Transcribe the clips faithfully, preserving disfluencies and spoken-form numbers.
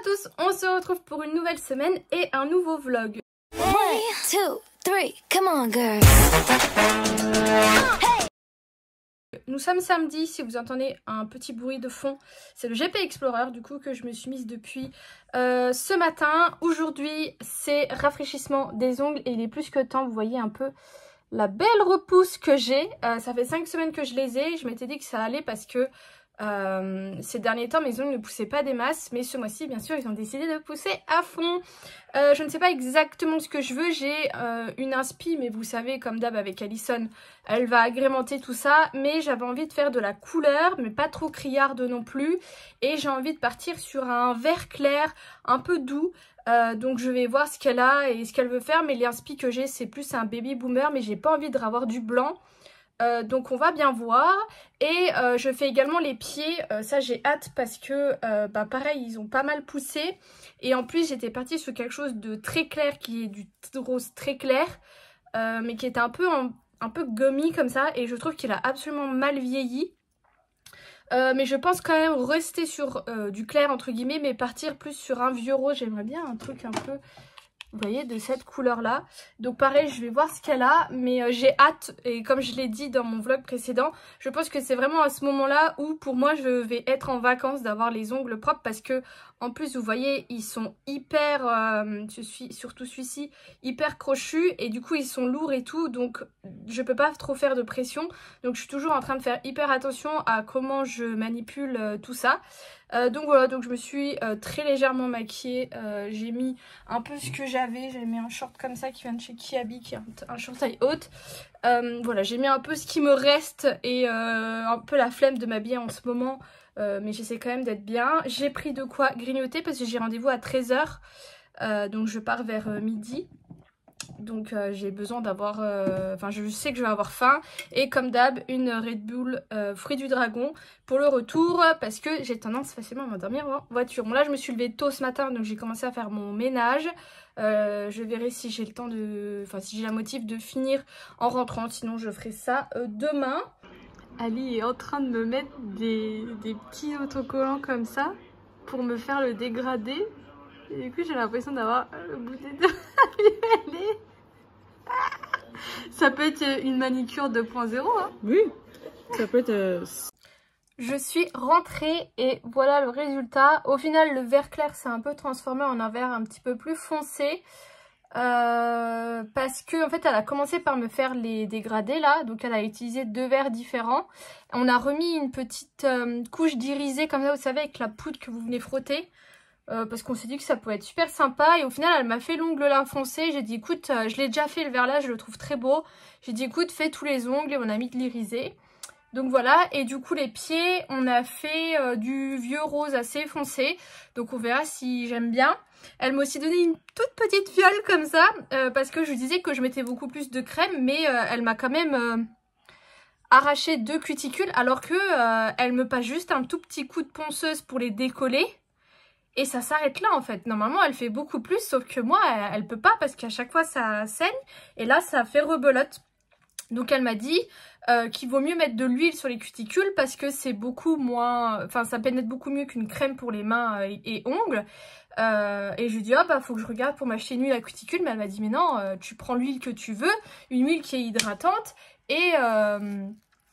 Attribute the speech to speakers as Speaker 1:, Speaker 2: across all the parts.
Speaker 1: tous, on se retrouve pour une nouvelle semaine et un nouveau vlog.
Speaker 2: One, two, three, come on girl. Hey.
Speaker 1: Nous sommes samedi, si vous entendez un petit bruit de fond, c'est le G P Explorer du coup que je me suis mise depuis euh, ce matin. Aujourd'hui c'est rafraîchissement des ongles et il est plus que temps, vous voyez un peu la belle repousse que j'ai. Euh, ça fait cinq semaines que je les ai, je m'étais dit que ça allait parce que Euh, ces derniers temps mes ongles ne poussaient pas des masses, mais ce mois-ci bien sûr ils ont décidé de pousser à fond. euh, je ne sais pas exactement ce que je veux, j'ai euh, une inspi, mais vous savez comme d'hab avec Alison elle va agrémenter tout ça, mais j'avais envie de faire de la couleur mais pas trop criarde non plus, et j'ai envie de partir sur un vert clair un peu doux. Euh, donc je vais voir ce qu'elle a et ce qu'elle veut faire, mais l'inspi que j'ai c'est plus un baby boomer, mais j'ai pas envie de avoir du blanc. Euh, donc on va bien voir. Et euh, je fais également les pieds, euh, ça j'ai hâte parce que euh, bah pareil ils ont pas mal poussé, et en plus j'étais partie sur quelque chose de très clair qui est du rose très clair, euh, mais qui est un peu, en, un peu gummy comme ça, et je trouve qu'il a absolument mal vieilli. Euh, mais je pense quand même rester sur euh, du clair entre guillemets, mais partir plus sur un vieux rose. J'aimerais bien un truc un peu, vous voyez, de cette couleur là. Donc pareil je vais voir ce qu'elle a, mais euh, j'ai hâte, et comme je l'ai dit dans mon vlog précédent, je pense que c'est vraiment à ce moment là où pour moi je vais être en vacances d'avoir les ongles propres, parce que en plus vous voyez ils sont hyper, euh, je suis, surtout celui-ci, hyper crochus, et du coup ils sont lourds et tout, donc je peux pas trop faire de pression, donc je suis toujours en train de faire hyper attention à comment je manipule euh, tout ça. Euh, donc voilà, donc je me suis euh, très légèrement maquillée, euh, j'ai mis un peu ce que j'avais, j'ai mis un short comme ça qui vient de chez Kiabi, qui est un, un short taille haute. Euh, voilà, j'ai mis un peu ce qui me reste et euh, un peu la flemme de m'habiller en ce moment, euh, mais j'essaie quand même d'être bien. J'ai pris de quoi grignoter parce que j'ai rendez-vous à treize heures, euh, donc je pars vers euh, midi. Donc euh, j'ai besoin d'avoir, enfin euh, je sais que je vais avoir faim, et comme d'hab une Red Bull euh, fruit du dragon pour le retour, parce que j'ai tendance facilement à m'endormir en voiture. Bon là je me suis levée tôt ce matin, donc j'ai commencé à faire mon ménage. Euh, je verrai si j'ai le temps de, enfin si j'ai la motive de finir en rentrant, sinon je ferai ça euh, demain. Ali est en train de me mettre des, des petits autocollants comme ça pour me faire le dégradé. Et du coup j'ai l'impression d'avoir le bouton de aller. Ça peut être une manicure deux point zéro hein.
Speaker 3: Oui, ça peut être... Euh...
Speaker 1: Je suis rentrée et voilà le résultat. Au final le vert clair s'est un peu transformé en un vert un petit peu plus foncé. Euh, parce que en fait elle a commencé par me faire les dégradés là, donc elle a utilisé deux verres différents. On a remis une petite euh, couche d'irisé comme ça, vous savez, avec la poudre que vous venez frotter. Euh, parce qu'on s'est dit que ça pouvait être super sympa, et au final elle m'a fait l'ongle là foncé. J'ai dit écoute, euh, je l'ai déjà fait le vert là, je le trouve très beau. J'ai dit écoute, fais tous les ongles, et on a mis de l'irisé. Donc voilà, et du coup les pieds on a fait euh, du vieux rose assez foncé, donc on verra si j'aime bien. Elle m'a aussi donné une toute petite fiole comme ça, euh, parce que je lui disais que je mettais beaucoup plus de crème, mais euh, elle m'a quand même euh, arraché deux cuticules, alors que euh, elle me passe juste un tout petit coup de ponceuse pour les décoller. Et ça s'arrête là en fait. Normalement elle fait beaucoup plus, sauf que moi elle, elle peut pas, parce qu'à chaque fois ça saigne. Et là ça fait rebelote. Donc elle m'a dit euh, qu'il vaut mieux mettre de l'huile sur les cuticules, parce que c'est beaucoup moins... Enfin ça pénètre beaucoup mieux qu'une crème pour les mains et, et ongles. Euh, et je lui dis oh bah faut que je regarde pour m'acheter une huile à cuticule. Mais elle m'a dit mais non, euh, tu prends l'huile que tu veux. Une huile qui est hydratante. Et, euh,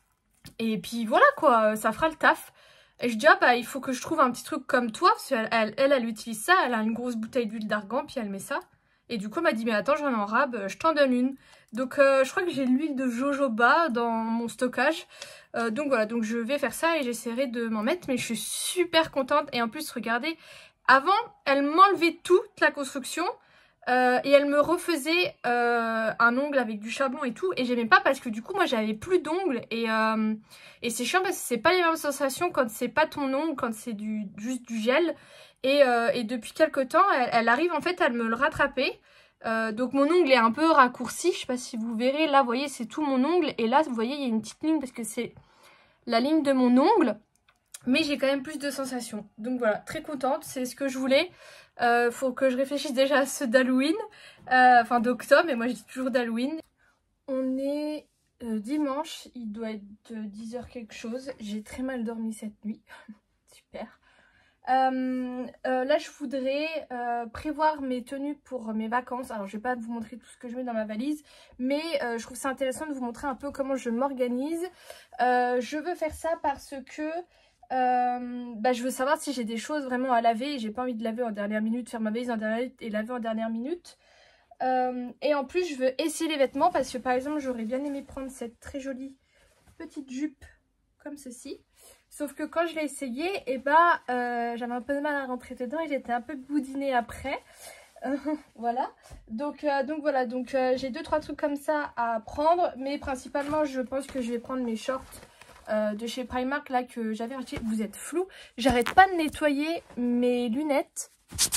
Speaker 1: et puis voilà quoi, ça fera le taf. Et je dis ah bah il faut que je trouve un petit truc comme toi, parce qu'elle elle, elle, elle utilise ça, elle a une grosse bouteille d'huile d'argan, puis elle met ça. Et du coup elle m'a dit mais attends, j'en ai en rab, je t'en donne une. Donc euh, je crois que j'ai l'huile de jojoba dans mon stockage. Euh, donc voilà, donc je vais faire ça et j'essaierai de m'en mettre, mais je suis super contente. Et en plus regardez, avant elle m'enlevait toute la construction. Euh, et elle me refaisait euh, un ongle avec du charbon et tout, et j'aimais pas parce que du coup moi j'avais plus d'ongles, et, euh, et c'est chiant parce que c'est pas les mêmes sensations quand c'est pas ton ongle, quand c'est du, juste du gel. Et, euh, et depuis quelques temps elle, elle arrive en fait à me le rattraper. Euh, donc mon ongle est un peu raccourci, je sais pas si vous verrez, là vous voyez c'est tout mon ongle, et là vous voyez il y a une petite ligne parce que c'est la ligne de mon ongle. Mais j'ai quand même plus de sensations. Donc voilà, très contente, c'est ce que je voulais. Euh, faut que je réfléchisse déjà à ceux d'Halloween. Euh, enfin d'octobre, mais moi je dis toujours d'Halloween. On est euh, dimanche, il doit être dix heures quelque chose. J'ai très mal dormi cette nuit. Super. Euh, euh, là, je voudrais euh, prévoir mes tenues pour mes vacances. Alors, je vais pas vous montrer tout ce que je mets dans ma valise, mais euh, je trouve ça intéressant de vous montrer un peu comment je m'organise. Euh, je veux faire ça parce que euh, bah, je veux savoir si j'ai des choses vraiment à laver. J'ai pas envie de laver en dernière minute, faire ma valise en dernière minute et laver en dernière minute. Euh, et en plus, je veux essayer les vêtements parce que, par exemple, j'aurais bien aimé prendre cette très jolie petite jupe comme ceci. Sauf que quand je l'ai essayé, et eh bah, euh, j'avais un peu de mal à rentrer dedans et j'étais un peu boudinée après. Euh, voilà. Donc, euh, donc voilà, donc euh, j'ai deux trois trucs comme ça à prendre. Mais principalement, je pense que je vais prendre mes shorts euh, de chez Primark là que j'avais acheté. Vous êtes flou. J'arrête pas de nettoyer mes lunettes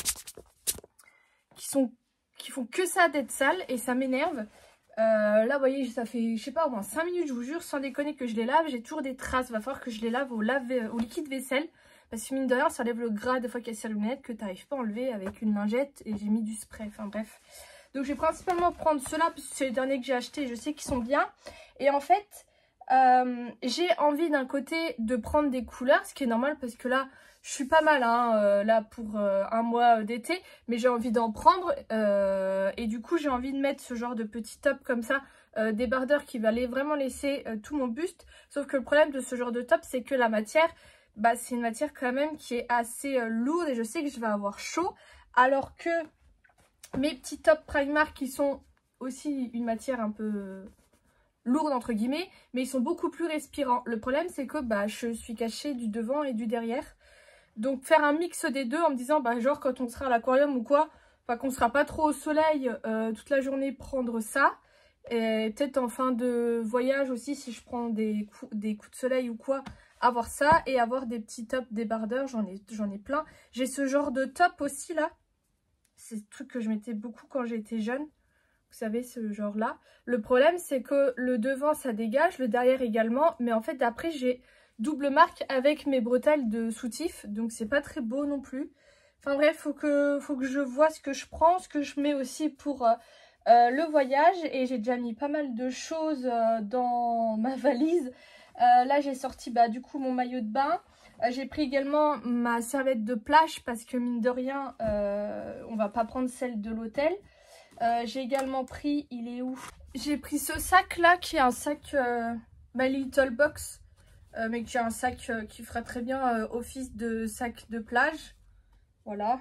Speaker 1: qui sont qui font que ça d'être sales et ça m'énerve. Euh, là vous voyez ça fait je sais pas au moins cinq minutes je vous jure sans déconner que je les lave, j'ai toujours des traces, va falloir que je les lave au, lave au liquide vaisselle parce que mine de rien ça enlève le gras des fois qu'il y a sur les lunettes que tu n'arrives pas à enlever avec une lingette et j'ai mis du spray, enfin bref. Donc je vais principalement prendre ceux-là parce que c'est les derniers que j'ai achetés, je sais qu'ils sont bien et en fait euh, j'ai envie d'un côté de prendre des couleurs, ce qui est normal parce que là je suis pas mal hein, euh, là pour euh, un mois d'été, mais j'ai envie d'en prendre euh, et du coup j'ai envie de mettre ce genre de petit top comme ça, euh, débardeur qui va aller vraiment laisser euh, tout mon buste. Sauf que le problème de ce genre de top c'est que la matière, bah, c'est une matière quand même qui est assez euh, lourde et je sais que je vais avoir chaud. Alors que mes petits tops Primark qui sont aussi une matière un peu lourde entre guillemets, mais ils sont beaucoup plus respirants. Le problème c'est que bah, je suis cachée du devant et du derrière. Donc faire un mix des deux en me disant bah genre quand on sera à l'aquarium ou quoi, enfin qu'on sera pas trop au soleil euh, toute la journée, prendre ça. Et peut-être en fin de voyage aussi si je prends des coups, des coups de soleil ou quoi, avoir ça et avoir des petits tops débardeurs, j'en ai, j'en ai plein. J'ai ce genre de top aussi là, c'est le truc que je mettais beaucoup quand j'étais jeune. Vous savez ce genre là. Le problème c'est que le devant ça dégage, le derrière également, mais en fait après j'ai double marque avec mes bretelles de soutif, donc c'est pas très beau non plus. Enfin bref, faut que, faut que je vois ce que je prends, ce que je mets aussi pour euh, euh, le voyage. Et j'ai déjà mis pas mal de choses euh, dans ma valise. Euh, là j'ai sorti bah, du coup mon maillot de bain. Euh, j'ai pris également ma serviette de plage parce que mine de rien, euh, on va pas prendre celle de l'hôtel. Euh, j'ai également pris, il est où? J'ai pris ce sac là qui est un sac euh, My Little Box. Euh, mais qui a un sac euh, qui fera très bien euh, office de sac de plage. Voilà.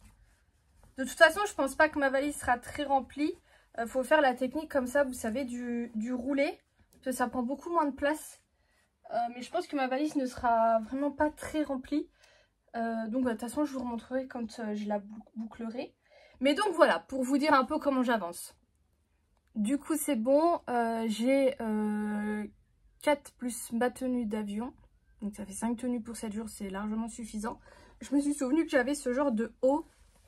Speaker 1: De toute façon, je pense pas que ma valise sera très remplie. Il euh, faut faire la technique comme ça, vous savez, du, du roulé. Parce que ça prend beaucoup moins de place. Euh, mais je pense que ma valise ne sera vraiment pas très remplie. Euh, donc, de toute façon, je vous remontrerai quand euh, je la bouclerai. Mais donc, voilà, pour vous dire un peu comment j'avance. Du coup, c'est bon. Euh, J'ai... Euh, quatre plus ma tenue d'avion, donc ça fait cinq tenues pour sept jours, c'est largement suffisant. Je me suis souvenu que j'avais ce genre de haut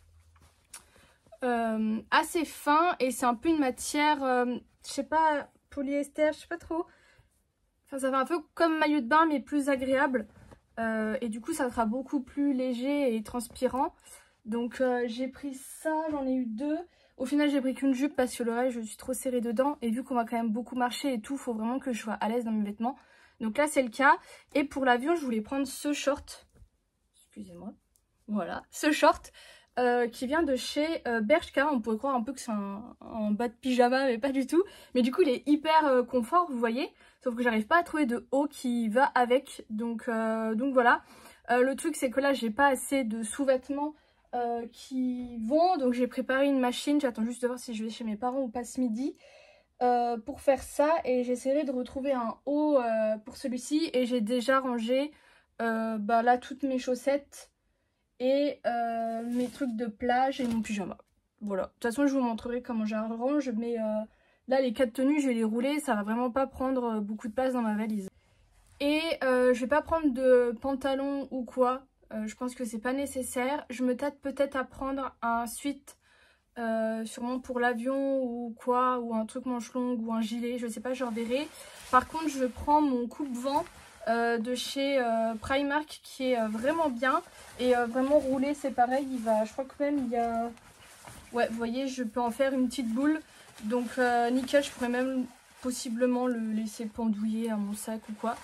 Speaker 1: euh, assez fin et c'est un peu une matière, euh, je sais pas, polyester, je sais pas trop. Enfin ça fait un peu comme maillot de bain mais plus agréable euh, et du coup ça sera beaucoup plus léger et transpirant. Donc euh, j'ai pris ça, j'en ai eu deux. Au final, j'ai pris qu'une jupe parce que le reste, je suis trop serrée dedans. Et vu qu'on va quand même beaucoup marcher et tout, il faut vraiment que je sois à l'aise dans mes vêtements. Donc là, c'est le cas. Et pour l'avion, je voulais prendre ce short. Excusez-moi. Voilà, ce short euh, qui vient de chez euh, Bershka. On pourrait croire un peu que c'est un, un bas de pyjama, mais pas du tout. Mais du coup, il est hyper euh, confort, vous voyez. Sauf que j'arrive pas à trouver de haut qui va avec. Donc, euh, donc voilà. Euh, le truc, c'est que là, j'ai pas assez de sous-vêtements Euh, qui vont, donc j'ai préparé une machine, j'attends juste de voir si je vais chez mes parents ou pas ce midi euh, pour faire ça et j'essaierai de retrouver un haut euh, pour celui-ci et j'ai déjà rangé euh, bah là toutes mes chaussettes et euh, mes trucs de plage et mon pyjama. Voilà, de toute façon je vous montrerai comment j'arrange mais euh, là les quatre tenues je vais les rouler, ça va vraiment pas prendre beaucoup de place dans ma valise. Et euh, je vais pas prendre de pantalon ou quoi. Euh, je pense que c'est pas nécessaire. Je me tâte peut-être à prendre un sweat euh, sûrement pour l'avion ou quoi, ou un truc manche longue ou un gilet, je sais pas, je reverrai. Par contre, je prends mon coupe-vent euh, de chez euh, Primark qui est euh, vraiment bien et euh, vraiment roulé, c'est pareil. Il va, je crois que même il y a, ouais, vous voyez, je peux en faire une petite boule. Donc euh, nickel, je pourrais même possiblement le laisser pendouiller à mon sac ou quoi.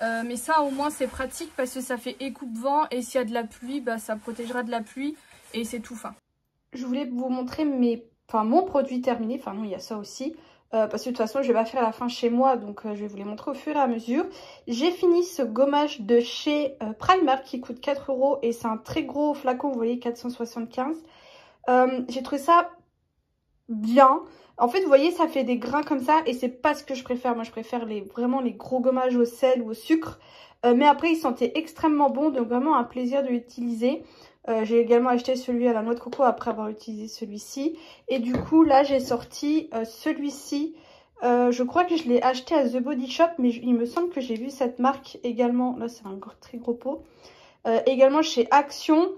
Speaker 1: Euh, mais ça au moins c'est pratique parce que ça fait écoupe-vent et s'il y a de la pluie, bah, ça protégera de la pluie et c'est tout fin. Je voulais vous montrer mes... enfin, mon produit terminé, enfin non il y a ça aussi. Euh, parce que de toute façon je vais pas faire la fin chez moi, donc euh, je vais vous les montrer au fur et à mesure. J'ai fini ce gommage de chez euh, Primark qui coûte quatre euros et c'est un très gros flacon, vous voyez, quatre cent soixante-quinze. Euh, j'ai trouvé ça bien. En fait vous voyez ça fait des grains comme ça et c'est pas ce que je préfère. Moi je préfère les, vraiment les gros gommages au sel ou au sucre. Euh, mais après il sentait extrêmement bon, donc vraiment un plaisir de l'utiliser. Euh, j'ai également acheté celui à la noix de coco après avoir utilisé celui-ci. Et du coup, là, j'ai sorti euh, celui-ci. Euh, je crois que je l'ai acheté à The Body Shop, mais je, il me semble que j'ai vu cette marque également. Là, c'est un gros, très gros pot. Euh, également chez Action.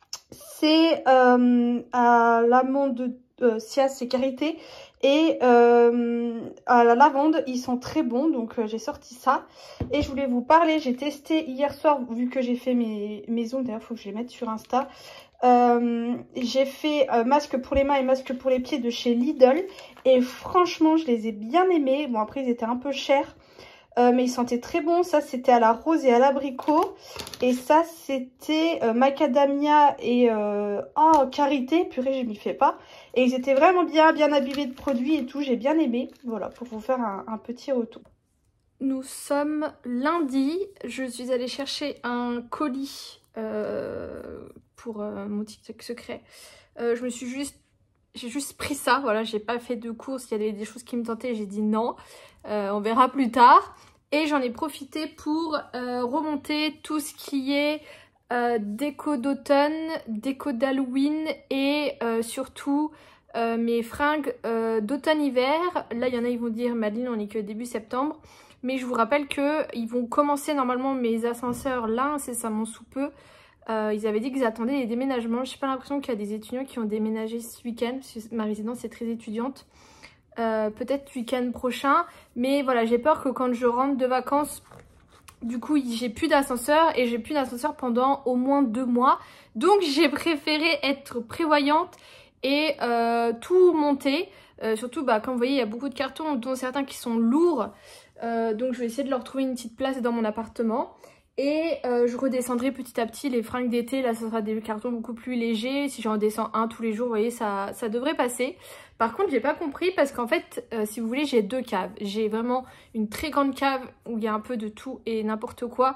Speaker 1: C'est euh, à l'amande euh, Cias et Karité. Et euh, à la lavande, ils sont très bons, donc euh, j'ai sorti ça. Et je voulais vous parler, j'ai testé hier soir, vu que j'ai fait mes, mes ongles, d'ailleurs il faut que je les mette sur Insta. Euh, j'ai fait euh, masque pour les mains et masque pour les pieds de chez Lidl. Et franchement, je les ai bien aimés. Bon après, ils étaient un peu chers. Euh, mais ils sentaient très bon. Ça c'était à la rose et à l'abricot. Et ça c'était euh, macadamia et euh... oh, karité. Purée, je m'y fais pas. Et ils étaient vraiment bien, bien abîmés de produits et tout. J'ai bien aimé. Voilà, pour vous faire un, un petit retour. Nous sommes lundi. Je suis allée chercher un colis euh, pour euh, mon TikTok secret. Euh, je me suis juste... J'ai juste pris ça, voilà, j'ai pas fait de courses, il y avait des choses qui me tentaient, j'ai dit non, euh, on verra plus tard. Et j'en ai profité pour euh, remonter tout ce qui est euh, déco d'automne, déco d'Halloween et euh, surtout euh, mes fringues euh, d'automne-hiver. Là, il y en a, ils vont dire, Madeleine, on est que début septembre. Mais je vous rappelle qu'ils vont commencer normalement mes ascenseurs là, incessamment sous peu. Euh, ils avaient dit qu'ils attendaient les déménagements. J'ai pas l'impression qu'il y a des étudiants qui ont déménagé ce week-end. Ma résidence est très étudiante. Euh, Peut-être week-end prochain. Mais voilà, j'ai peur que quand je rentre de vacances, du coup, j'ai plus d'ascenseur. Et j'ai plus d'ascenseur pendant au moins deux mois. Donc j'ai préféré être prévoyante et euh, tout monter. Euh, surtout, bah, comme vous voyez, il y a beaucoup de cartons, dont certains qui sont lourds. Euh, donc je vais essayer de leur trouver une petite place dans mon appartement. Et euh, je redescendrai petit à petit les fringues d'été. Là, ça sera des cartons beaucoup plus légers. Si j'en descends un tous les jours, vous voyez, ça, ça devrait passer. Par contre, j'ai pas compris parce qu'en fait, euh, si vous voulez, j'ai deux caves. J'ai vraiment une très grande cave où il y a un peu de tout et n'importe quoi.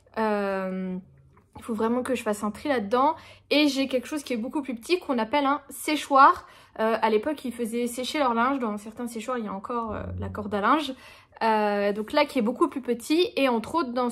Speaker 1: Euh, il faut vraiment que je fasse un tri là-dedans. Et j'ai quelque chose qui est beaucoup plus petit qu'on appelle un séchoir. Euh, à l'époque, ils faisaient sécher leur linge. Dans certains séchoirs, il y a encore euh, la corde à linge. Euh, donc là qui est beaucoup plus petit et entre autres dans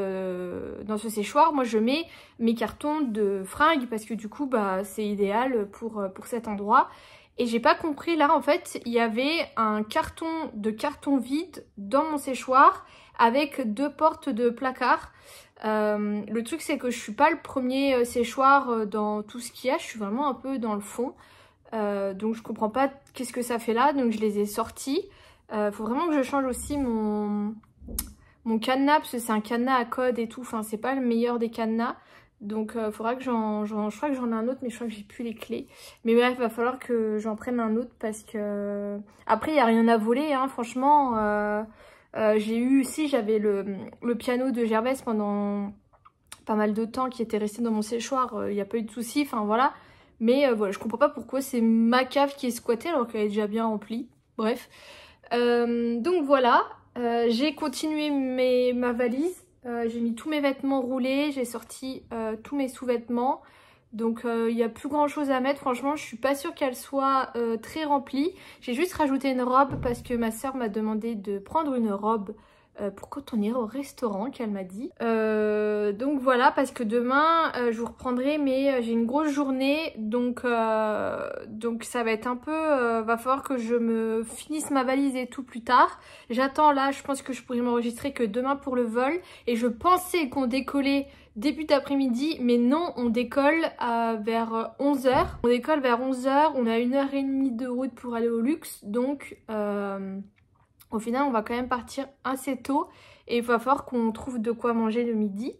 Speaker 1: ce, dans ce séchoir moi je mets mes cartons de fringues parce que du coup bah c'est idéal pour, pour cet endroit. Et j'ai pas compris, là en fait il y avait un carton de carton vide dans mon séchoir avec deux portes de placard. Euh, le truc c'est que je suis pas le premier séchoir dans tout ce qu'il y a, je suis vraiment un peu dans le fond. Euh, donc je comprends pas qu'est-ce que ça fait là, donc je les ai sortis. Euh, faut vraiment que je change aussi mon, mon cadenas parce que c'est un cadenas à code et tout. Enfin, c'est pas le meilleur des cadenas. Donc, il euh, faudra que j'en... Je crois que j'en ai un autre, mais je crois que j'ai plus les clés. Mais bref, il va falloir que j'en prenne un autre parce que... Après, il n'y a rien à voler, hein, franchement. Euh, euh, j'ai eu... Si, j'avais le, le piano de Gervais pendant pas mal de temps qui était resté dans mon séchoir. Il euh, n'y a pas eu de soucis, enfin voilà. Mais euh, voilà, je comprends pas pourquoi c'est ma cave qui est squattée alors qu'elle est déjà bien remplie. Bref. Euh, donc voilà, euh, j'ai continué mes, ma valise, euh, j'ai mis tous mes vêtements roulés, j'ai sorti euh, tous mes sous-vêtements. Donc il euh, n'y a plus grand chose à mettre, franchement je suis pas sûre qu'elle soit euh, très remplie. J'ai juste rajouté une robe parce que ma soeur m'a demandé de prendre une robe euh, pour quand on ira au restaurant, qu'elle m'a dit. Euh, donc voilà, parce que demain euh, je vous reprendrai, mais euh, j'ai une grosse journée, donc, euh, donc ça va être un peu... Euh, va falloir que je me finisse ma valise et tout plus tard. J'attends là, je pense que je pourrais m'enregistrer que demain pour le vol. Et je pensais qu'on décollait début d'après-midi, mais non, on décolle euh, vers onze heures. On décolle vers onze heures, on a une heure trente de route pour aller au luxe, donc... Euh, au final, on va quand même partir assez tôt et il va falloir qu'on trouve de quoi manger le midi.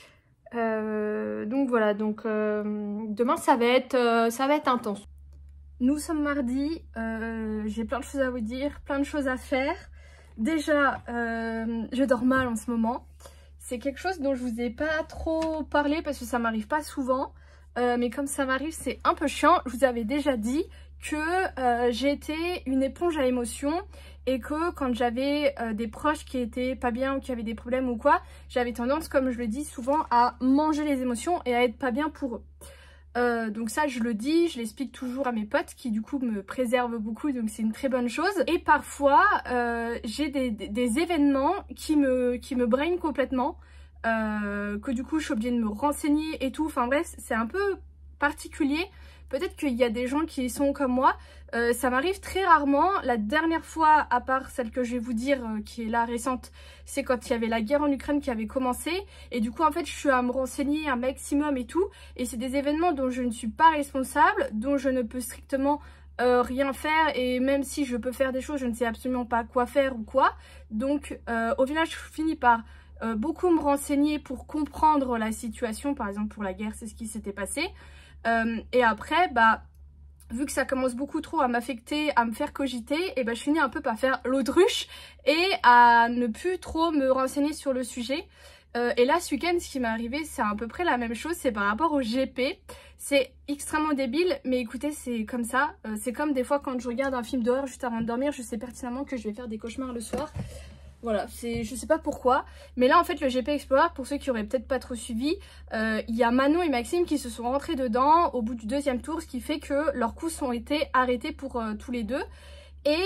Speaker 1: Euh, donc voilà, donc euh, demain ça va être, euh, ça va être intense. Nous sommes mardi, euh, j'ai plein de choses à vous dire, plein de choses à faire. Déjà, euh, je dors mal en ce moment. c'est quelque chose dont je vous ai pas trop parlé parce que ça m'arrive pas souvent. Euh, mais comme ça m'arrive, c'est un peu chiant. Je vous avais déjà dit que euh, j'ai été une éponge à émotions et que quand j'avais euh, des proches qui étaient pas bien ou qui avaient des problèmes ou quoi, j'avais tendance, comme je le dis souvent, à manger les émotions et à être pas bien pour eux. Euh, donc ça je le dis, je l'explique toujours à mes potes qui du coup me préservent beaucoup, donc c'est une très bonne chose. Et parfois euh, j'ai des, des, des événements qui me, qui me brainent complètement, euh, que du coup je suis obligée de me renseigner et tout, enfin bref c'est un peu particulier. Peut-être qu'il y a des gens qui sont comme moi, euh, ça m'arrive très rarement. La dernière fois, à part celle que je vais vous dire, euh, qui est là récente, c'est quand il y avait la guerre en Ukraine qui avait commencé. Et du coup, en fait, je suis à me renseigner un maximum et tout. Et c'est des événements dont je ne suis pas responsable, dont je ne peux strictement euh, rien faire. Et même si je peux faire des choses, je ne sais absolument pas quoi faire ou quoi. Donc, euh, au final, je finis par euh, beaucoup me renseigner pour comprendre la situation. Par exemple, pour la guerre, c'est ce qui s'était passé. Euh, et après, bah, vu que ça commence beaucoup trop à m'affecter, à me faire cogiter, et bah, je finis un peu par faire l'autruche et à ne plus trop me renseigner sur le sujet. Euh, et là, ce week-end, ce qui m'est arrivé, c'est à peu près la même chose, c'est par rapport au G P. C'est extrêmement débile, mais écoutez, c'est comme ça. Euh, c'est comme des fois quand je regarde un film d'horreur juste avant de dormir, je sais pertinemment que je vais faire des cauchemars le soir. Voilà, c'est, je sais pas pourquoi, mais là en fait le G P Explorer, pour ceux qui auraient peut-être pas trop suivi, euh, il y a Manon et Maxime qui se sont rentrés dedans au bout du deuxième tour, ce qui fait que leurs coups ont été arrêtés pour euh, tous les deux. Et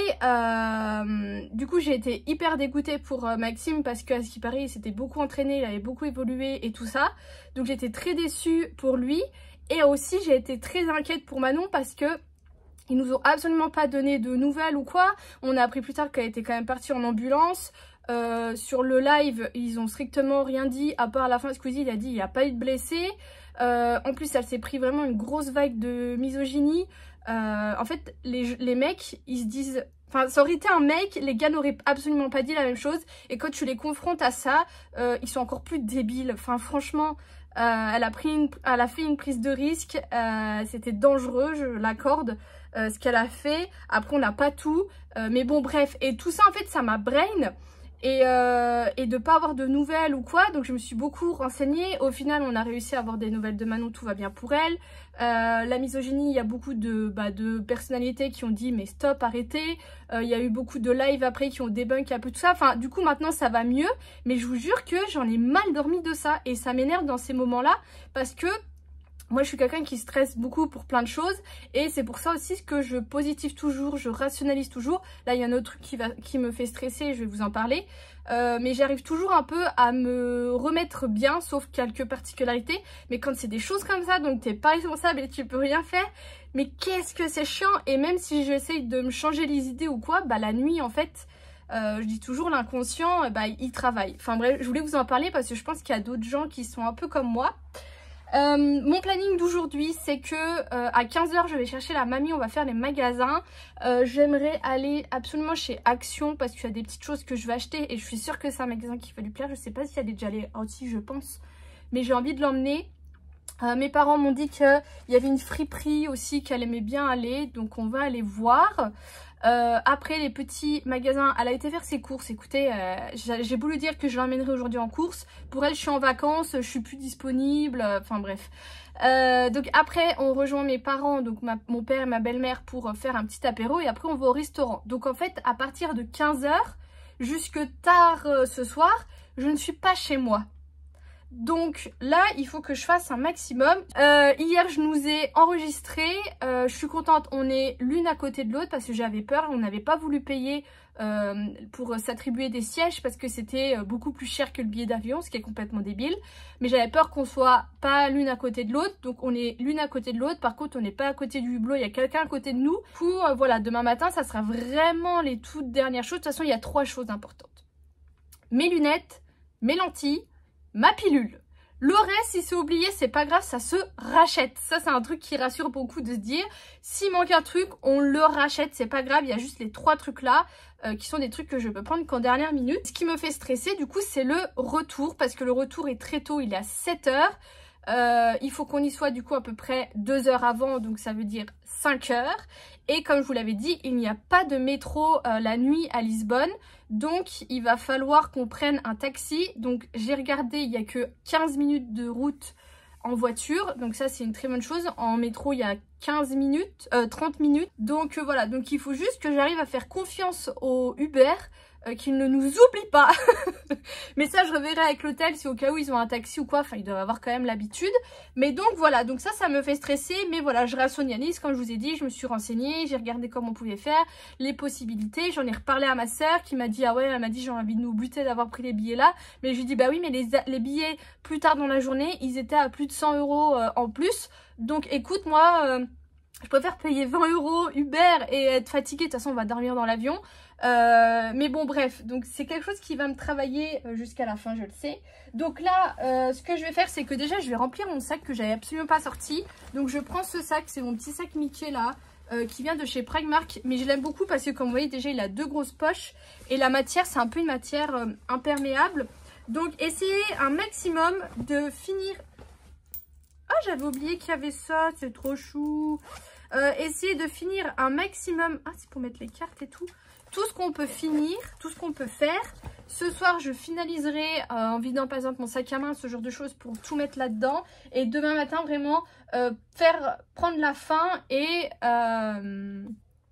Speaker 1: euh, du coup j'ai été hyper dégoûtée pour euh, Maxime parce qu'à ce qui paraît il s'était beaucoup entraîné, il avait beaucoup évolué et tout ça. Donc j'étais très déçue pour lui, et aussi j'ai été très inquiète pour Manon parce que ils nous ont absolument pas donné de nouvelles ou quoi. On a appris plus tard qu'elle était quand même partie en ambulance. Euh, sur le live, ils ont strictement rien dit, à part à la fin, Squeezie il a dit il n'y a pas eu de blessés. Euh, en plus, elle s'est pris vraiment une grosse vague de misogynie. Euh, en fait, les, les mecs, ils se disent... Enfin, ça aurait été un mec, les gars n'auraient absolument pas dit la même chose. Et quand tu les confrontes à ça, euh, ils sont encore plus débiles. Enfin, franchement... Euh, elle, a pris une, elle a fait une prise de risque, euh, c'était dangereux, je l'accorde, euh, ce qu'elle a fait. Après on n'a pas tout, euh, mais bon bref, et tout ça en fait ça m'a brain. Et, euh, et de pas avoir de nouvelles ou quoi, donc je me suis beaucoup renseignée. Au final on a réussi à avoir des nouvelles de Manon, tout va bien pour elle. Euh, la misogynie, il y a beaucoup de, bah, de personnalités qui ont dit mais stop, arrêtez. Euh, il y a eu beaucoup de lives après qui ont débunk un peu tout ça. Enfin du coup maintenant ça va mieux, mais je vous jure que j'en ai mal dormi de ça. Et ça m'énerve dans ces moments là parce que moi, je suis quelqu'un qui stresse beaucoup pour plein de choses, et c'est pour ça aussi que je positive toujours, je rationalise toujours. Là, il y a un autre truc qui, va, qui me fait stresser, je vais vous en parler. Euh, mais j'arrive toujours un peu à me remettre bien, sauf quelques particularités. Mais quand c'est des choses comme ça, donc t'es pas responsable et tu peux rien faire, mais qu'est-ce que c'est chiant. Et même si j'essaye de me changer les idées ou quoi, bah la nuit, en fait... Euh, je dis toujours l'inconscient, bah, il travaille. Enfin bref, je voulais vous en parler parce que je pense qu'il y a d'autres gens qui sont un peu comme moi. Euh, mon planning d'aujourd'hui, c'est que euh, à quinze heures je vais chercher la mamie, on va faire les magasins. euh, J'aimerais aller absolument chez Action parce qu'il y a des petites choses que je vais acheter et je suis sûre que c'est un magasin qui va lui plaire. Je sais pas si elle est déjà allée aussi, je pense, mais j'ai envie de l'emmener. Euh, mes parents m'ont dit qu'il y avait une friperie aussi qu'elle aimait bien aller, donc on va aller voir. Euh, après les petits magasins, elle a été faire ses courses. Écoutez, euh, j'ai voulu dire que je l'emmènerai aujourd'hui en course. Pour elle, je suis en vacances, je suis plus disponible. Enfin euh, bref. Euh, donc après, on rejoint mes parents, donc ma, mon père et ma belle-mère pour faire un petit apéro. Et après, on va au restaurant. Donc en fait, à partir de quinze heures jusque tard euh, ce soir, je ne suis pas chez moi. Donc là, il faut que je fasse un maximum. Euh, hier, je nous ai enregistré. Euh, je suis contente, on est l'une à côté de l'autre parce que j'avais peur. On n'avait pas voulu payer euh, pour s'attribuer des sièges parce que c'était beaucoup plus cher que le billet d'avion, ce qui est complètement débile. Mais j'avais peur qu'on soit pas l'une à côté de l'autre. Donc on est l'une à côté de l'autre. Par contre, on n'est pas à côté du hublot. Il y a quelqu'un à côté de nous. Du coup, euh, voilà, demain matin, ça sera vraiment les toutes dernières choses. De toute façon, il y a trois choses importantes. Mes lunettes, mes lentilles, ma pilule. Le reste, si c'est oublié, c'est pas grave, ça se rachète. Ça, c'est un truc qui rassure beaucoup de se dire, s'il manque un truc, on le rachète, c'est pas grave. Il y a juste les trois trucs là, euh, qui sont des trucs que je peux prendre qu'en dernière minute. Ce qui me fait stresser, du coup, c'est le retour, parce que le retour est très tôt, il est à sept heures. Euh, il faut qu'on y soit du coup à peu près deux heures avant, donc ça veut dire cinq heures. Et comme je vous l'avais dit, il n'y a pas de métro euh, la nuit à Lisbonne. Donc il va falloir qu'on prenne un taxi. Donc j'ai regardé, il n'y a que quinze minutes de route en voiture. Donc ça c'est une très bonne chose. En métro il y a quinze minutes, euh, trente minutes. Donc euh, voilà, donc il faut juste que j'arrive à faire confiance au Uber. Euh, qu'ils ne nous oublient pas. Mais ça je reverrai avec l'hôtel si au cas où ils ont un taxi ou quoi, enfin ils doivent avoir quand même l'habitude. Mais donc voilà, donc ça ça me fait stresser. Mais voilà, je rationalise, comme je vous ai dit, je me suis renseignée, j'ai regardé comment on pouvait faire, les possibilités. J'en ai reparlé à ma soeur qui m'a dit ah ouais, elle m'a dit j'ai envie de nous buter d'avoir pris les billets là. Mais je lui ai dit bah oui mais les, les billets plus tard dans la journée ils étaient à plus de cent euros euh, en plus. Donc écoute moi... Euh, je préfère payer vingt euros Uber et être fatiguée. De toute façon, on va dormir dans l'avion. Euh, mais bon, bref. Donc, c'est quelque chose qui va me travailler jusqu'à la fin, je le sais. Donc là, euh, ce que je vais faire, c'est que déjà, je vais remplir mon sac que j'avais absolument pas sorti. Donc, je prends ce sac. C'est mon petit sac Mickey, là, euh, qui vient de chez Primark. Mais je l'aime beaucoup parce que, comme vous voyez, déjà, il a deux grosses poches. Et la matière, c'est un peu une matière euh, imperméable. Donc, essayez un maximum de finir... Ah, j'avais oublié qu'il y avait ça, c'est trop chou. Euh, essayez de finir un maximum... Ah, c'est pour mettre les cartes et tout. Tout ce qu'on peut finir, tout ce qu'on peut faire. Ce soir, je finaliserai euh, en vidant par exemple mon sac à main, ce genre de choses pour tout mettre là-dedans. Et demain matin, vraiment, euh, faire prendre la fin et... Euh,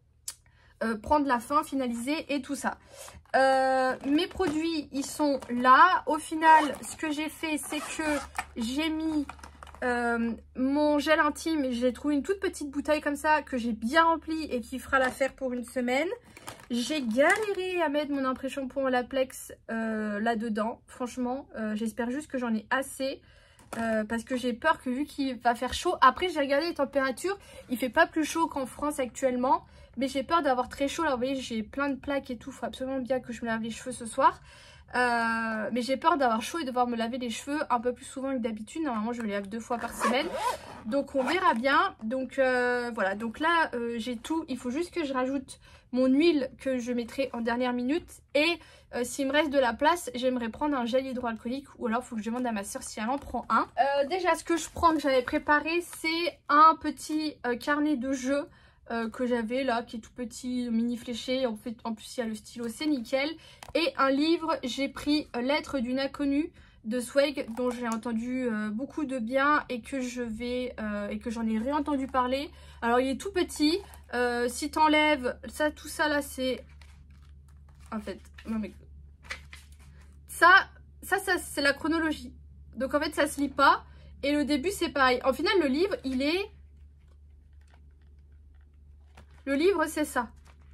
Speaker 1: euh, prendre la fin, finaliser et tout ça. Euh, mes produits, ils sont là. Au final, ce que j'ai fait, c'est que j'ai mis... Euh, mon gel intime, j'ai trouvé une toute petite bouteille comme ça que j'ai bien remplie et qui fera l'affaire pour une semaine. J'ai galéré à mettre mon après-shampoing Olaplex euh, là-dedans. Franchement, euh, j'espère juste que j'en ai assez. Euh, parce que j'ai peur que vu qu'il va faire chaud. Après, j'ai regardé les températures. Il fait pas plus chaud qu'en France actuellement. Mais j'ai peur d'avoir très chaud. Là, vous voyez, j'ai plein de plaques et tout. Il faut absolument bien que je me lave les cheveux ce soir. Euh, mais j'ai peur d'avoir chaud et de devoir me laver les cheveux un peu plus souvent que d'habitude. Normalement je les lave deux fois par semaine, donc on verra bien. Donc euh, voilà, donc là euh, j'ai tout. Il faut juste que je rajoute mon huile que je mettrai en dernière minute. Et euh, s'il me reste de la place, j'aimerais prendre un gel hydroalcoolique, ou alors il faut que je demande à ma soeur si elle en prend un. euh, Déjà ce que je prends, que j'avais préparé, c'est un petit euh, carnet de jeux Euh, que j'avais là, qui est tout petit, mini fléché. En fait, en plus il y a le stylo, c'est nickel. Et un livre, j'ai pris euh, Lettre d'une inconnue de Swag, dont j'ai entendu euh, beaucoup de bien et que je vais euh, et que j'en ai réentendu parler. Alors il est tout petit. Euh, si t'enlèves ça, tout ça là, c'est en fait non mais ça, ça, ça c'est la chronologie. Donc en fait ça se lit pas. Et le début c'est pareil. En final le livre il est Le livre, c'est ça.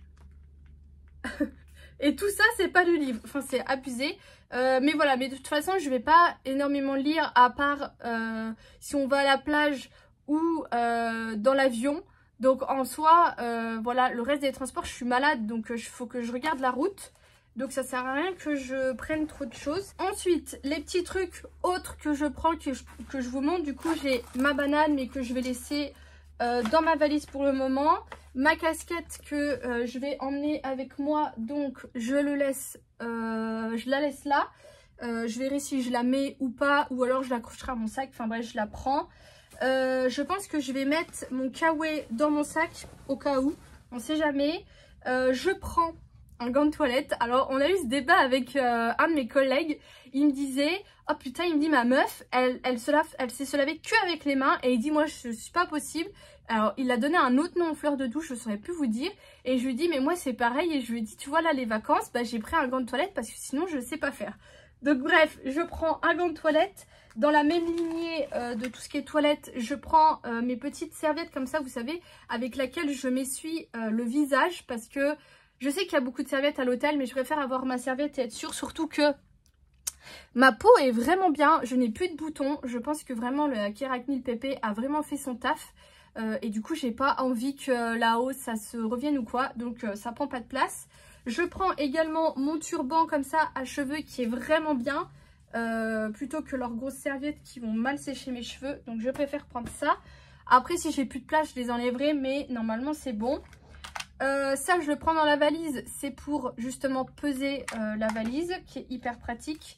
Speaker 1: Et tout ça, c'est pas le livre. Enfin, c'est abusé. Euh, mais voilà, mais de toute façon, je vais pas énormément lire à part euh, si on va à la plage ou euh, dans l'avion. Donc, en soi, euh, voilà, le reste des transports, je suis malade. Donc, il faut que je regarde la route. Donc, ça sert à rien que je prenne trop de choses. Ensuite, les petits trucs autres que je prends, que je, que je vous montre. Du coup, j'ai ma banane, mais que je vais laisser euh, dans ma valise pour le moment. Ma casquette que euh, je vais emmener avec moi, donc je le laisse, euh, je la laisse là. Euh, je verrai si je la mets ou pas, ou alors je l'accrocherai à mon sac. Enfin bref, je la prends. Euh, je pense que je vais mettre mon kawaii dans mon sac au cas où, on sait jamais. Euh, je prends un gant de toilette. Alors on a eu ce débat avec euh, un de mes collègues. Il me disait, oh putain, il me dit ma meuf, elle, elle se lave, elle sait se laver que avec les mains. Et il dit moi je suis pas possible. Alors il a donné un autre nom aux fleurs de douche, je saurais plus vous dire. Et je lui dis mais moi c'est pareil. Et je lui dis tu vois là les vacances, bah j'ai pris un gant de toilette parce que sinon je sais pas faire. Donc bref, je prends un gant de toilette. Dans la même lignée euh, de tout ce qui est toilette, je prends euh, mes petites serviettes comme ça, vous savez, avec laquelle je m'essuie euh, le visage. Parce que je sais qu'il y a beaucoup de serviettes à l'hôtel, mais je préfère avoir ma serviette et être sûre. Surtout que ma peau est vraiment bien, je n'ai plus de boutons. Je pense que vraiment le Kerac mille P P a vraiment fait son taf. Euh, et du coup, j'ai pas envie que là-haut ça se revienne ou quoi. Donc euh, ça prend pas de place. Je prends également mon turban comme ça à cheveux qui est vraiment bien. Euh, plutôt que leurs grosses serviettes qui vont mal sécher mes cheveux. Donc je préfère prendre ça. Après si j'ai plus de place je les enlèverai, mais normalement c'est bon. Euh, ça je le prends dans la valise, c'est pour justement peser euh, la valise qui est hyper pratique.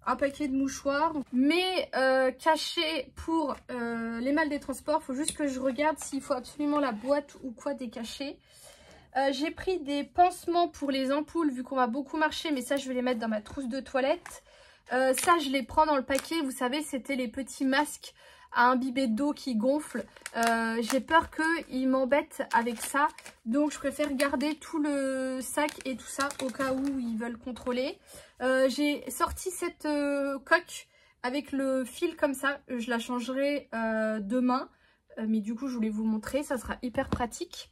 Speaker 1: un paquet de mouchoirs, mais euh, caché pour euh, les malles des transports. Il faut juste que je regarde s'il faut absolument la boîte ou quoi décacher. Euh, j'ai pris des pansements pour les ampoules vu qu'on va beaucoup marcher, mais ça je vais les mettre dans ma trousse de toilette. Euh, ça je les prends dans le paquet, vous savez c'était les petits masques à imbiber d'eau qui gonflent. Euh, j'ai peur qu'ils m'embêtent avec ça, donc je préfère garder tout le sac et tout ça au cas où ils veulent contrôler. Euh, j'ai sorti cette euh, coque avec le fil comme ça, je la changerai euh, demain, euh, mais du coup je voulais vous montrer, ça sera hyper pratique.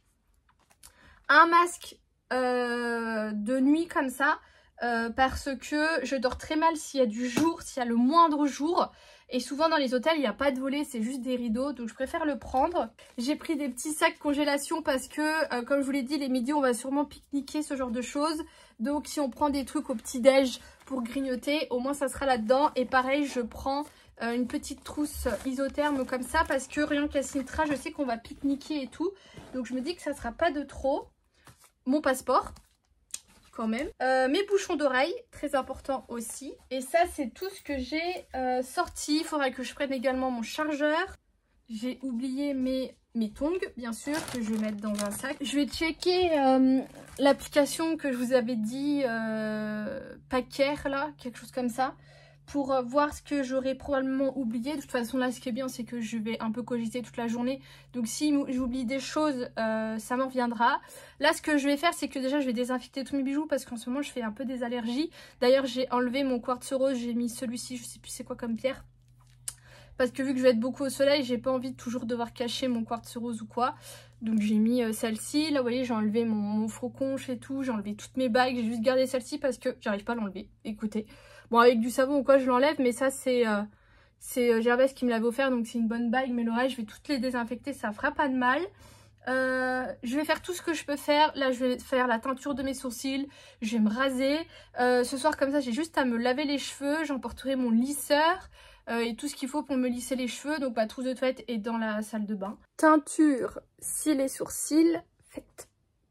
Speaker 1: Un masque euh, de nuit comme ça, euh, parce que je dors très mal s'il y a du jour, s'il y a le moindre jour. Et souvent dans les hôtels, il n'y a pas de volets, c'est juste des rideaux, donc je préfère le prendre. J'ai pris des petits sacs congélation parce que, euh, comme je vous l'ai dit, les midis, on va sûrement pique-niquer, ce genre de choses. Donc si on prend des trucs au petit-déj pour grignoter, au moins ça sera là-dedans. Et pareil, je prends euh, une petite trousse isotherme comme ça parce que rien qu'à Sintra, je sais qu'on va pique-niquer et tout. Donc je me dis que ça sera pas de trop. Mon passeport quand même, euh, mes bouchons d'oreilles, très important aussi, et ça c'est tout ce que j'ai euh, sorti. Il faudrait que je prenne également mon chargeur. J'ai oublié mes, mes tongs bien sûr que je vais mettre dans un sac. Je vais checker euh, l'application que je vous avais dit, euh, Packer là, quelque chose comme ça, pour euh, voir ce que j'aurais probablement oublié. De toute façon là ce qui est bien c'est que je vais un peu cogiter toute la journée, donc si j'oublie des choses euh, ça m'en reviendra. Là ce que je vais faire c'est que déjà je vais désinfecter tous mes bijoux parce qu'en ce moment je fais un peu des allergies. D'ailleurs j'ai enlevé mon quartz rose, j'ai mis celui-ci, je sais plus c'est quoi comme pierre, parce que vu que je vais être beaucoup au soleil, j'ai pas envie de toujours devoir cacher mon quartz rose ou quoi. Donc j'ai mis euh, celle-ci, là vous voyez j'ai enlevé mon, mon faux conche et tout, j'ai enlevé toutes mes bagues, j'ai juste gardé celle-ci parce que j'arrive pas à l'enlever, écoutez. Bon avec du savon ou quoi je l'enlève, mais ça c'est euh, c'est euh, Gervais qui me l'avait offert, donc c'est une bonne bague, mais le reste je vais toutes les désinfecter, ça fera pas de mal. Euh, je vais faire tout ce que je peux faire. Là je vais faire la teinture de mes sourcils, je vais me raser. Euh, ce soir comme ça j'ai juste à me laver les cheveux, j'emporterai mon lisseur. Euh, et tout ce qu'il faut pour me lisser les cheveux. Donc ma trousse de toilette est dans la salle de bain. Teinture, cils et sourcils, faite.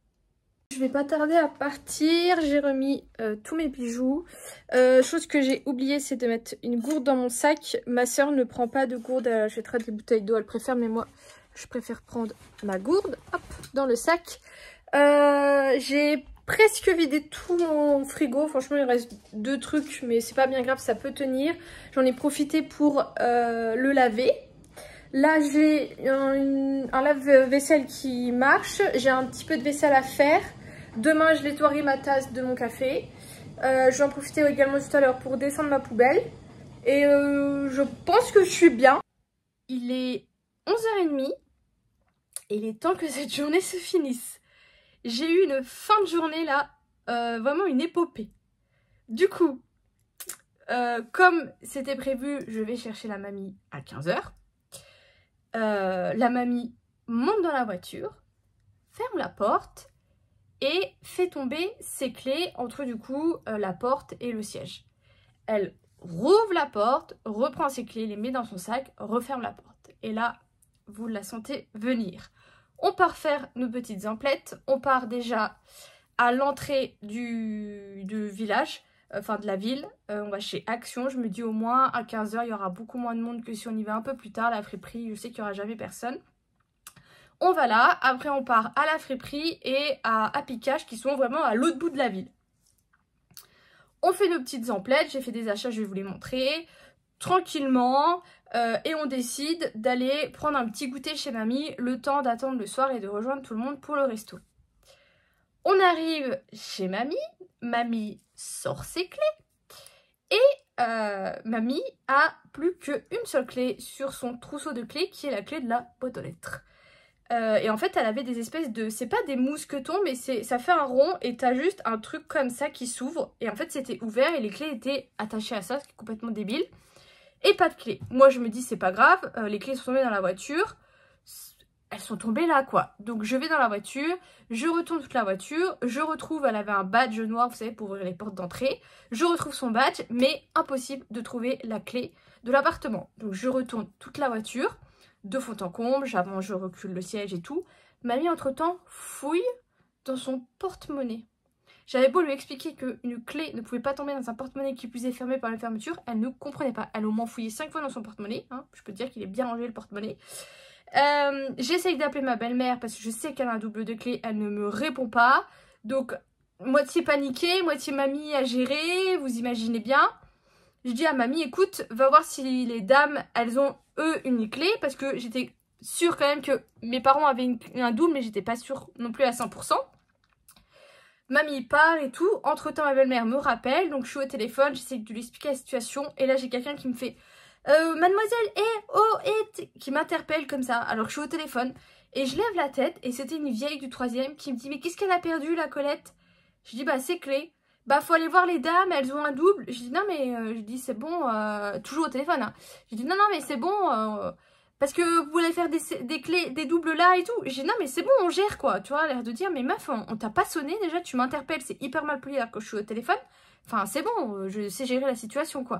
Speaker 1: Je vais pas tarder à partir. J'ai remis euh, tous mes bijoux. Euh, chose que j'ai oublié, c'est de mettre une gourde dans mon sac. Ma soeur ne prend pas de gourde, elle achètera des bouteilles d'eau, elle préfère, mais moi je préfère prendre ma gourde. Hop, dans le sac. Euh, j'ai presque vidé tout mon frigo. Franchement il reste deux trucs mais c'est pas bien grave, ça peut tenir. J'en ai profité pour euh, le laver. Là j'ai un, un lave-vaisselle qui marche. J'ai un petit peu de vaisselle à faire. Demain je nettoierai ma tasse de mon café. euh, Je vais en profiter également tout à l'heure pour descendre ma poubelle. Et euh, je pense que je suis bien. Il est onze heures trente et il est temps que cette journée se finisse. J'ai eu une fin de journée là, euh, vraiment une épopée. Du coup, euh, comme c'était prévu, je vais chercher la mamie à quinze heures. Euh, la mamie monte dans la voiture, ferme la porte et fait tomber ses clés entre du coup euh, la porte et le siège. Elle rouvre la porte, reprend ses clés, les met dans son sac, referme la porte. Et là, vous la sentez venir. On part faire nos petites emplettes. On part déjà à l'entrée du, du village, euh, enfin de la ville. Euh, on va chez Action. Je me dis au moins à quinze heures, il y aura beaucoup moins de monde que si on y va un peu plus tard. La friperie, je sais qu'il n'y aura jamais personne. On va là. Après, on part à la friperie et à Apicage qui sont vraiment à l'autre bout de la ville. On fait nos petites emplettes. J'ai fait des achats, je vais vous les montrer. Tranquillement. Euh, et on décide d'aller prendre un petit goûter chez mamie, le temps d'attendre le soir et de rejoindre tout le monde pour le resto. On arrive chez mamie, mamie sort ses clés et euh, mamie a plus qu'une seule clé sur son trousseau de clés qui est la clé de la boîte aux lettres. Euh, et en fait elle avait des espèces de, c'est pas des mousquetons mais c'est, ça fait un rond et t'as juste un truc comme ça qui s'ouvre et en fait c'était ouvert et les clés étaient attachées à ça, ce qui est complètement débile. Et pas de clés. Moi je me dis c'est pas grave, euh, les clés sont tombées dans la voiture. Elles sont tombées là quoi. Donc je vais dans la voiture, je retourne toute la voiture, je retrouve, elle avait un badge noir vous savez pour ouvrir les portes d'entrée. Je retrouve son badge mais impossible de trouver la clé de l'appartement. Donc je retourne toute la voiture, de fond en comble, j'avance, je recule le siège et tout. Mamie entre temps fouille dans son porte-monnaie. J'avais beau lui expliquer qu'une clé ne pouvait pas tomber dans un porte-monnaie qui plus est fermé par la fermeture, elle ne comprenait pas. Elle a au moins fouillé cinq fois dans son porte-monnaie, hein. Je peux te dire qu'il est bien rangé le porte-monnaie. Euh, J'essaye d'appeler ma belle-mère parce que je sais qu'elle a un double de clé, elle ne me répond pas. Donc, moitié paniquée, moitié mamie à gérer, vous imaginez bien. Je dis à mamie, écoute, va voir si les dames, elles ont eux une clé, parce que j'étais sûre quand même que mes parents avaient une, un double, mais j'étais pas sûre non plus à cent pour cent. Mamie part et tout. Entre temps, ma belle-mère me rappelle, donc je suis au téléphone, j'essaie de lui expliquer la situation, et là j'ai quelqu'un qui me fait euh, mademoiselle, hé, eh, oh, hé, eh, qui m'interpelle comme ça, alors que je suis au téléphone, et je lève la tête, et c'était une vieille du troisième qui me dit, mais qu'est-ce qu'elle a perdu, la Colette? Je dis, bah c'est clé. Bah faut aller voir les dames, elles ont un double. Je dis non mais euh, je dis c'est bon, euh, toujours au téléphone. Hein. Je dis non non mais c'est bon, euh, parce que vous voulez faire des, des clés, des doubles là et tout. Je dis non mais c'est bon, on gère quoi. Tu vois, l'air de dire mais meuf, on, on t'a pas sonné déjà, tu m'interpelles, c'est hyper mal poli alors que je suis au téléphone. Enfin c'est bon, je sais gérer la situation quoi.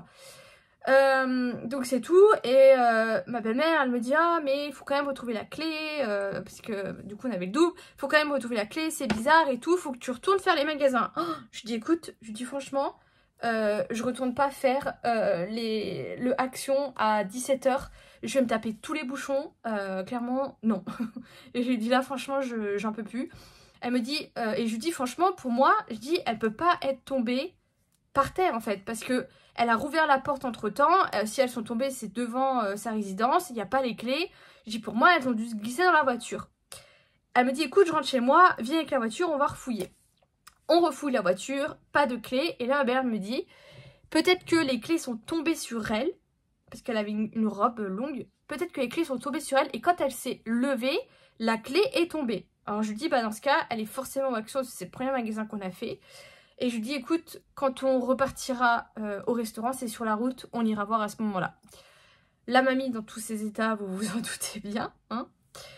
Speaker 1: Euh, donc c'est tout, et euh, ma belle-mère elle me dit ah mais il faut quand même retrouver la clé, euh, parce que du coup on avait le double, il faut quand même retrouver la clé, c'est bizarre et tout, faut que tu retournes faire les magasins. Oh, je dis écoute, je dis franchement, euh, je retourne pas faire euh, les, le action à dix-sept heures, je vais me taper tous les bouchons, euh, clairement non. Et je lui dis là franchement j'en peux plus. Elle me dit, euh, et je lui dis franchement pour moi, je dis elle peut pas être tombée par terre en fait, parce que elle a rouvert la porte entre temps, euh, si elles sont tombées c'est devant euh, sa résidence, il n'y a pas les clés. Je dis pour moi elles ont dû se glisser dans la voiture. Elle me dit écoute je rentre chez moi, viens avec la voiture, on va refouiller. On refouille la voiture, pas de clés, et là ma belle me dit peut-être que les clés sont tombées sur elle, parce qu'elle avait une, une robe longue, peut-être que les clés sont tombées sur elle, et quand elle s'est levée, la clé est tombée. Alors je lui dis bah dans ce cas elle est forcément en action, c'est le premier magasin qu'on a fait. Et je lui dis, écoute, quand on repartira euh, au restaurant, c'est sur la route, on ira voir à ce moment-là. La mamie, dans tous ses états, vous vous en doutez bien. Hein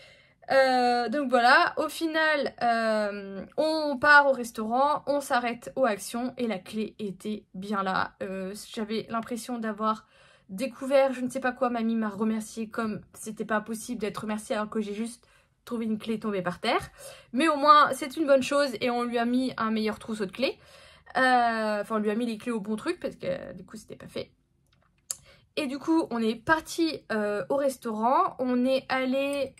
Speaker 1: euh, donc voilà, au final, euh, on part au restaurant, on s'arrête aux actions et la clé était bien là. Euh, J'avais l'impression d'avoir découvert, je ne sais pas quoi, mamie m'a remercié comme c'était pas possible d'être remerciée alors que j'ai juste trouvé une clé tombée par terre, mais au moins c'est une bonne chose et on lui a mis un meilleur trousseau de clés, euh, enfin on lui a mis les clés au bon truc parce que du coup c'était pas fait. Et du coup on est parti euh, au restaurant, on est allé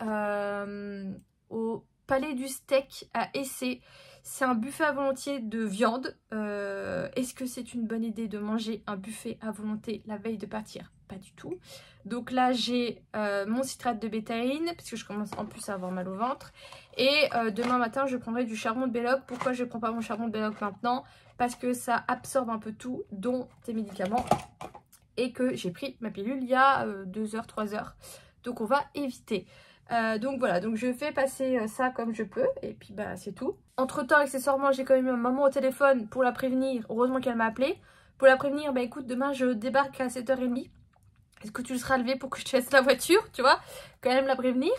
Speaker 1: euh, au Palais du Steak à Essé. C'est un buffet à volonté de viande. Euh, Est-ce que c'est une bonne idée de manger un buffet à volonté la veille de partir? Pas du tout. Donc là j'ai euh, mon citrate de bétaïne parce que je commence en plus à avoir mal au ventre. Et euh, demain matin je prendrai du charbon de Belloc. Pourquoi je ne prends pas mon charbon de Belloc maintenant? Parce que ça absorbe un peu tout, dont tes médicaments. Et que j'ai pris ma pilule il y a euh, deux heures, trois heures. Donc on va éviter. Euh, donc voilà, donc je fais passer euh, ça comme je peux et puis bah c'est tout. Entre temps accessoirement j'ai quand même eu ma maman au téléphone pour la prévenir, heureusement qu'elle m'a appelé. Pour la prévenir, bah écoute demain je débarque à sept heures trente. Est-ce que tu seras levé pour que je te laisse la voiture, tu vois? Quand même la prévenir.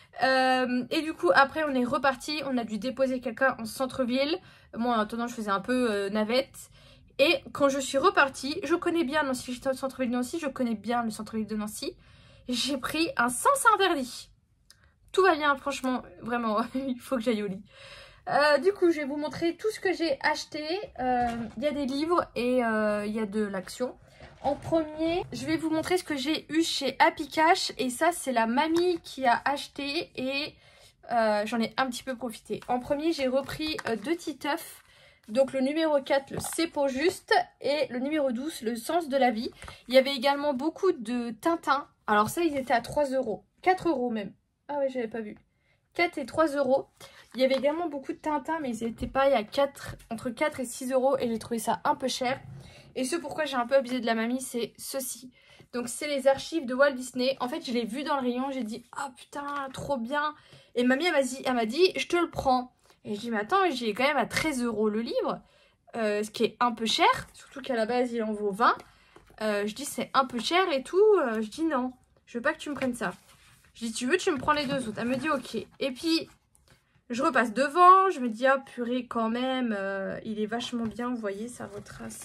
Speaker 1: Euh, et du coup après on est reparti, on a dû déposer quelqu'un en centre-ville. Moi en attendant je faisais un peu euh, navette. Et quand je suis repartie, je connais bien Nancy, j'étais au centre-ville de Nancy, je connais bien le centre-ville de Nancy. J'ai pris un sens interdit. Tout va bien, franchement, vraiment, il faut que j'aille au lit. Euh, du coup, je vais vous montrer tout ce que j'ai acheté. Euh, il y a des livres et euh, il y a de l'action. En premier, je vais vous montrer ce que j'ai eu chez Happy Cash. Et ça, c'est la mamie qui a acheté et euh, j'en ai un petit peu profité. En premier, j'ai repris euh, deux Titeuf. Donc le numéro quatre, le C'est pour juste, et le numéro douze, le Sens de la vie. Il y avait également beaucoup de Tintin. Alors ça, ils étaient à trois euros, quatre euros même. Ah ouais, j'avais pas vu. quatre et trois euros. Il y avait également beaucoup de Tintin, mais ils n'étaient pas, il y a quatre, entre quatre et six euros, et j'ai trouvé ça un peu cher. Et ce pourquoi j'ai un peu abusé de la mamie, c'est ceci. Donc c'est les archives de Walt Disney. En fait, je l'ai vu dans le rayon, j'ai dit, ah oh, putain, trop bien. Et mamie, elle m'a dit, elle m'a dit, je te le prends. Et je dis, mais attends, j'ai quand même à treize euros le livre, euh, ce qui est un peu cher, surtout qu'à la base, il en vaut vingt. Euh, je dis, c'est un peu cher et tout. Euh, je dis, non, je veux pas que tu me prennes ça. Je dis, tu veux, tu me prends les deux autres. Elle me dit, ok. Et puis, je repasse devant. Je me dis, ah purée, quand même, euh, il est vachement bien. Vous voyez, ça retrace.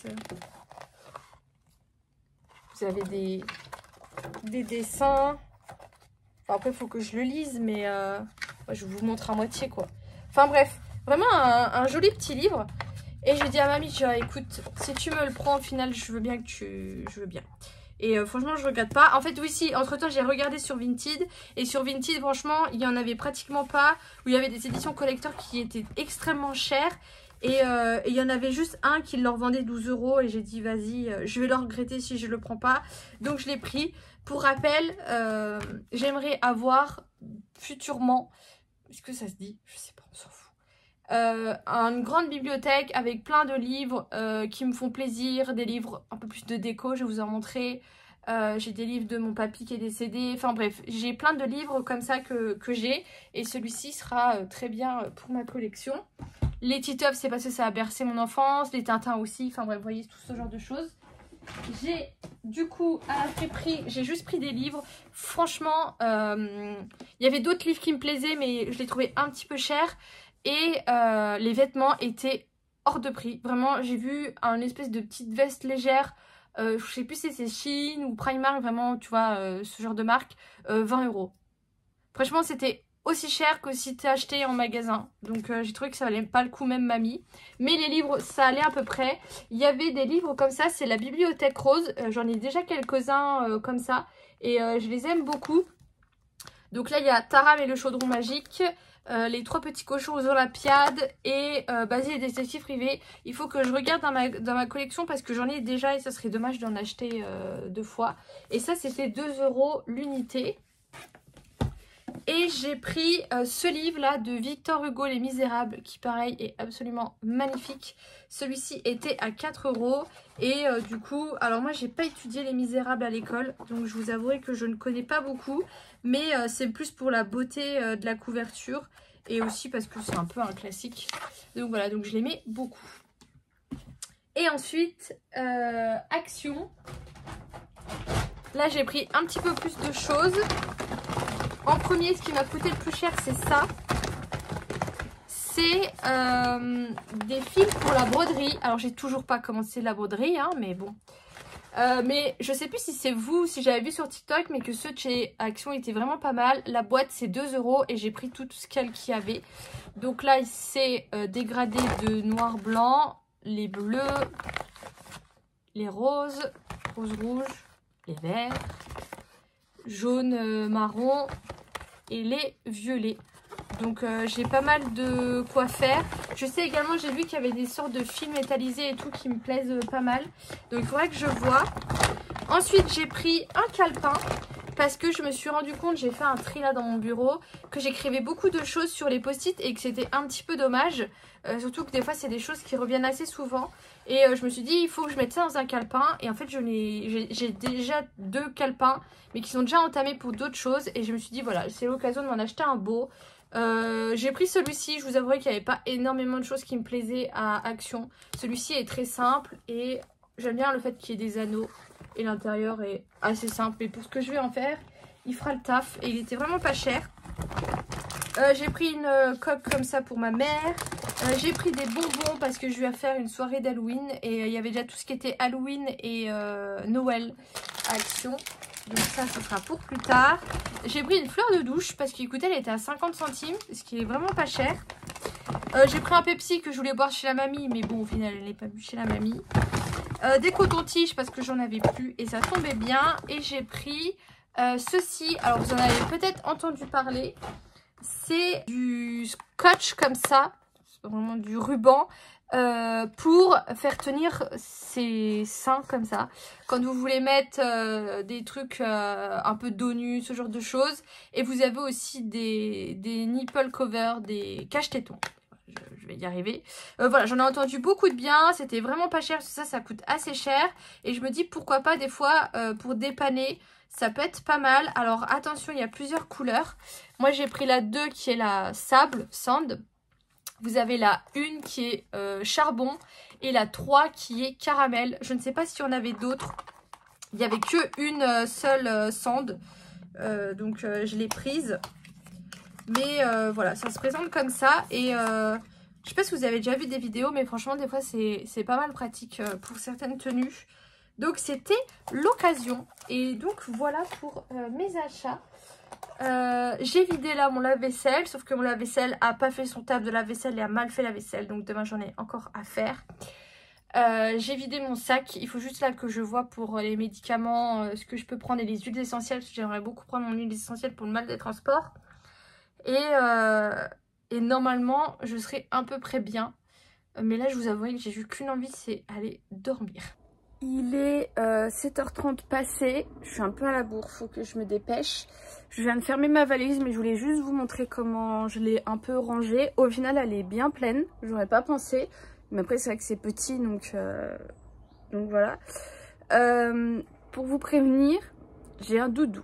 Speaker 1: Vous avez des, des dessins. Enfin, après, il faut que je le lise, mais euh, je vous montre à moitié, quoi. Enfin bref, vraiment un, un joli petit livre. Et j'ai dit à mamie, je dis, écoute, si tu me le prends, au final, je veux bien que tu... Je veux bien. Et euh, franchement, je regrette pas. En fait, oui, si, entre temps, j'ai regardé sur Vinted. Et sur Vinted, franchement, il y en avait pratiquement pas. Où il y avait des éditions collector qui étaient extrêmement chères. Et euh, il y en avait juste un qui leur vendait douze euros. Et j'ai dit, vas-y, euh, je vais le regretter si je le prends pas. Donc, je l'ai pris. Pour rappel, euh, j'aimerais avoir futurement... Est-ce que ça se dit? Je sais pas, on s'en fout. Euh, une grande bibliothèque avec plein de livres euh, qui me font plaisir, des livres un peu plus de déco, je vais vous en montrer. Euh, j'ai des livres de mon papy qui est décédé, enfin bref, j'ai plein de livres comme ça que, que j'ai, et celui-ci sera euh, très bien pour ma collection. Les Titeuf, c'est parce que ça a bercé mon enfance, les Tintins aussi, enfin bref, vous voyez, tout ce genre de choses. J'ai du coup à la friperie, j'ai juste pris des livres. Franchement, euh, il y avait d'autres livres qui me plaisaient, mais je les trouvais un petit peu chers. Et euh, les vêtements étaient hors de prix. Vraiment, j'ai vu un espèce de petite veste légère. Euh, je sais plus si c'est Shein ou Primark, vraiment, tu vois, euh, ce genre de marque. Euh, vingt euros. Franchement, c'était aussi cher que si tu acheté en magasin. Donc, euh, j'ai trouvé que ça valait pas le coup, même mamie. Mais les livres, ça allait à peu près. Il y avait des livres comme ça, c'est la Bibliothèque Rose. Euh, J'en ai déjà quelques-uns euh, comme ça. Et euh, je les aime beaucoup. Donc là, il y a Taram et le chaudron magique. Euh, les trois petits cochons aux Olympiades et euh, Basile et détective privé. Il faut que je regarde dans ma, dans ma collection parce que j'en ai déjà et ça serait dommage d'en acheter euh, deux fois. Et ça, c'était deux euros l'unité. Et j'ai pris euh, ce livre là de Victor Hugo, Les Misérables, qui pareil est absolument magnifique. Celui-ci était à quatre euros. Et euh, du coup, alors moi j'ai pas étudié Les Misérables à l'école, donc je vous avouerai que je ne connais pas beaucoup. Mais euh, c'est plus pour la beauté euh, de la couverture et aussi parce que c'est un peu un classique. Donc voilà, donc je l'aimais beaucoup. Et ensuite, euh, Action. Là j'ai pris un petit peu plus de choses. En premier, ce qui m'a coûté le plus cher, c'est ça. C'est euh, des fils pour la broderie. Alors, j'ai toujours pas commencé la broderie, hein, mais bon. Euh, mais je sais plus si c'est vous, si j'avais vu sur TikTok, mais que ceux de chez Action étaient vraiment pas mal. La boîte, c'est deux euros et j'ai pris tout ce qu'il y avait. Donc là, c'est euh, dégradé de noir blanc, les bleus, les roses, rose rouge, les verts, jaune euh, marron et les violets. Donc euh, j'ai pas mal de quoi faire. Je sais également, j'ai vu qu'il y avait des sortes de fils métallisés et tout qui me plaisent euh, pas mal. Donc il faudrait que je vois. Ensuite j'ai pris un calepin parce que je me suis rendu compte, j'ai fait un tri là dans mon bureau, que j'écrivais beaucoup de choses sur les post-it et que c'était un petit peu dommage. Euh, surtout que des fois c'est des choses qui reviennent assez souvent. Et euh, je me suis dit il faut que je mette ça dans un calepin. Et en fait j'ai déjà deux calepins mais qui sont déjà entamés pour d'autres choses. Et je me suis dit voilà, c'est l'occasion de m'en acheter un beau. Euh, j'ai pris celui-ci, je vous avouerai qu'il n'y avait pas énormément de choses qui me plaisaient à Action. Celui-ci est très simple et j'aime bien le fait qu'il y ait des anneaux. Et l'intérieur est assez simple. Et pour ce que je vais en faire, il fera le taf. Et il était vraiment pas cher. Euh, j'ai pris une euh, coque comme ça pour ma mère. Euh, j'ai pris des bonbons parce que je vais faire une soirée d'Halloween. Et euh, il y avait déjà tout ce qui était Halloween et euh, Noël à Action. Donc ça, ce sera pour plus tard. J'ai pris une fleur de douche parce qu'écoutez, elle était à cinquante centimes. Ce qui est vraiment pas cher. Euh, j'ai pris un Pepsi que je voulais boire chez la mamie. Mais bon, au final, elle n'est pas bu chez la mamie. Euh, des cotons-tiges parce que j'en avais plus et ça tombait bien. Et j'ai pris euh, ceci. Alors, vous en avez peut-être entendu parler. C'est du scotch comme ça. C'est vraiment du ruban. Euh, pour faire tenir ses seins comme ça quand vous voulez mettre euh, des trucs euh, un peu dos nu, ce genre de choses. Et vous avez aussi des, des nipple covers, des cache-tétons. Je, je vais y arriver. Euh, voilà, j'en ai entendu beaucoup de bien. C'était vraiment pas cher, ça, ça coûte assez cher. Et je me dis pourquoi pas des fois euh, pour dépanner, ça peut être pas mal. Alors attention, il y a plusieurs couleurs. Moi j'ai pris la deux qui est la sable, sand. Vous avez la une qui est euh, charbon et la trois qui est caramel. Je ne sais pas s'il y en avait d'autres. Il n'y avait qu'une euh, seule euh, sand. Euh, donc euh, je l'ai prise. Mais euh, voilà, ça se présente comme ça. Et euh, je ne sais pas si vous avez déjà vu des vidéos, mais franchement des fois c'est pas mal pratique euh, pour certaines tenues. Donc c'était l'occasion. Et donc voilà pour euh, mes achats. Euh, j'ai vidé là mon lave-vaisselle, sauf que mon lave-vaisselle a pas fait son taf de lave-vaisselle et a mal fait la vaisselle, donc demain j'en ai encore à faire. Euh, j'ai vidé mon sac, il faut juste là que je vois pour les médicaments, euh, ce que je peux prendre et les huiles essentielles, parce que j'aimerais beaucoup prendre mon huile essentielle pour le mal des transports. Et, euh, et normalement je serai à peu près bien, mais là je vous avoue que j'ai eu qu'une envie, c'est aller dormir. Il est euh, sept heures trente passé, je suis un peu à la bourre, faut que je me dépêche. Je viens de fermer ma valise, mais je voulais juste vous montrer comment je l'ai un peu rangée. Au final, elle est bien pleine, j'aurais pas pensé. Mais après, c'est vrai que c'est petit, donc, euh, donc voilà. Euh, pour vous prévenir, j'ai un doudou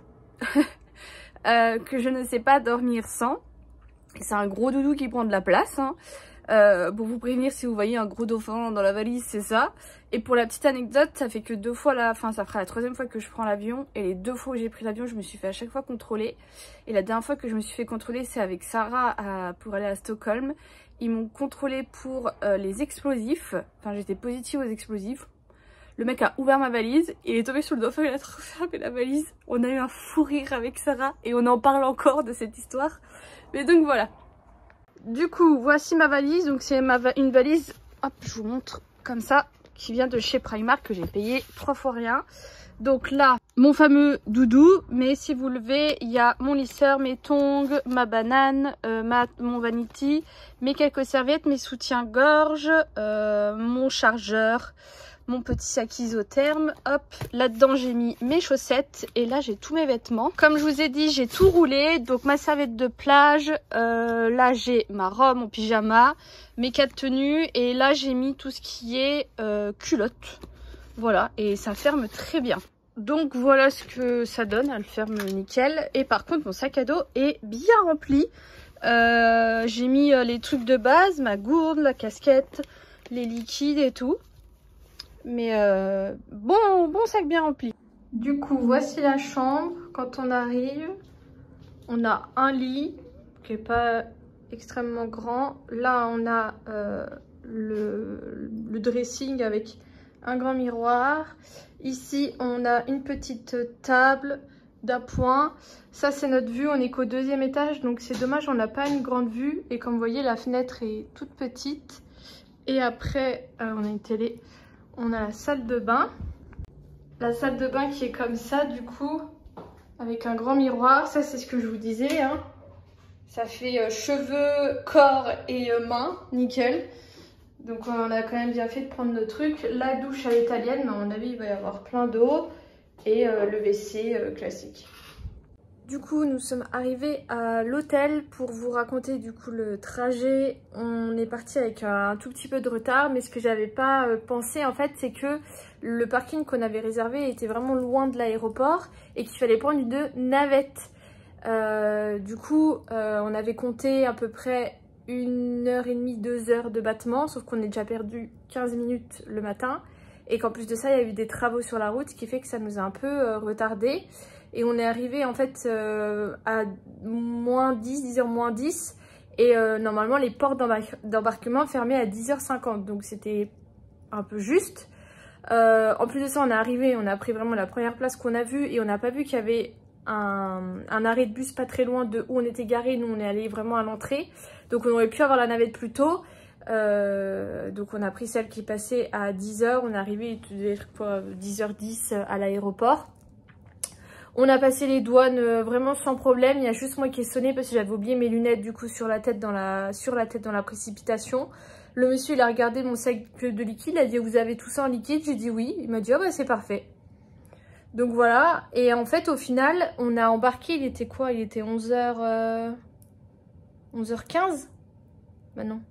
Speaker 1: euh, que je ne sais pas dormir sans. C'est un gros doudou qui prend de la place, hein. Euh, pour vous prévenir, si vous voyez un gros dauphin dans la valise, c'est ça. Et pour la petite anecdote, ça fait que deux fois la, enfin ça fera la troisième fois que je prends l'avion. Et les deux fois où j'ai pris l'avion, je me suis fait à chaque fois contrôler. Et la dernière fois que je me suis fait contrôler, c'est avec Sarah à, pour aller à Stockholm. Ils m'ont contrôlé pour euh, les explosifs. Enfin, j'étais positive aux explosifs. Le mec a ouvert ma valise, il est tombé sur le dauphin, il a refermé la valise. On a eu un fou rire avec Sarah et on en parle encore de cette histoire. Mais donc voilà. Du coup, voici ma valise. Donc c'est ma va une valise, hop, je vous montre comme ça, qui vient de chez Primark, que j'ai payé trois fois rien. Donc là, mon fameux doudou, mais si vous levez, il y a mon lisseur, mes tongs, ma banane, euh, ma, mon vanity, mes quelques serviettes, mes soutiens-gorge, euh, mon chargeur, mon petit sac isotherme. Hop, là-dedans j'ai mis mes chaussettes et là j'ai tous mes vêtements. Comme je vous ai dit, j'ai tout roulé, donc ma serviette de plage, euh, là j'ai ma robe, mon pyjama, mes quatre tenues et là j'ai mis tout ce qui est euh, culotte. Voilà, et ça ferme très bien. Donc voilà ce que ça donne, elle ferme nickel. Et par contre mon sac à dos est bien rempli. Euh, j'ai mis les trucs de base, ma gourde, la casquette, les liquides et tout. Mais euh, bon, bon sac bien rempli. Du coup voici la chambre. Quand on arrive, on a un lit qui est pas extrêmement grand. Là on a euh, le, le dressing avec un grand miroir. Ici on a une petite table d'appoint. Ça c'est notre vue, on est qu'au deuxième étage, donc c'est dommage, on n'a pas une grande vue. Et comme vous voyez, la fenêtre est toute petite. Et après euh, on a une télé. On a la salle de bain. La salle de bain qui est comme ça du coup, avec un grand miroir. Ça c'est ce que je vous disais, hein. Ça fait euh, cheveux, corps et euh, mains, nickel. Donc on a quand même bien fait de prendre nos trucs. La douche à l'italienne, mais à mon avis il va y avoir plein d'eau. Et euh, le W C euh, classique. Du coup nous sommes arrivés à l'hôtel pour vous raconter du coup le trajet. On est parti avec un tout petit peu de retard, mais ce que j'avais pas euh, pensé en fait, c'est que le parking qu'on avait réservé était vraiment loin de l'aéroport et qu'il fallait prendre une navette. Euh, du coup euh, on avait compté à peu près une heure et demie, deux heures de battement, sauf qu'on est déjà perdu quinze minutes le matin et qu'en plus de ça il y a eu des travaux sur la route, ce qui fait que ça nous a un peu euh, retardé. Et on est arrivé en fait euh, à moins dix, dix heures moins dix. Et euh, normalement les portes d'embarquement fermaient à dix heures cinquante. Donc c'était un peu juste. Euh, en plus de ça, on est arrivé, on a pris vraiment la première place qu'on a vue. Et on n'a pas vu qu'il y avait un, un arrêt de bus pas très loin de où on était garé. Nous on est allé vraiment à l'entrée. Donc on aurait pu avoir la navette plus tôt. Euh, donc on a pris celle qui passait à dix heures. On est arrivé à dix heures dix à l'aéroport. On a passé les douanes euh, vraiment sans problème. Il y a juste moi qui ai sonné parce que j'avais oublié mes lunettes du coup sur la tête dans la, sur la, tête dans la précipitation. Le monsieur il a regardé mon sac de liquide, il a dit vous avez tout ça en liquide? J'ai dit oui. Il m'a dit oh bah c'est parfait. Donc voilà. Et en fait au final on a embarqué, il était quoi? Il était onze heures, euh... onze heures quinze. Bah non.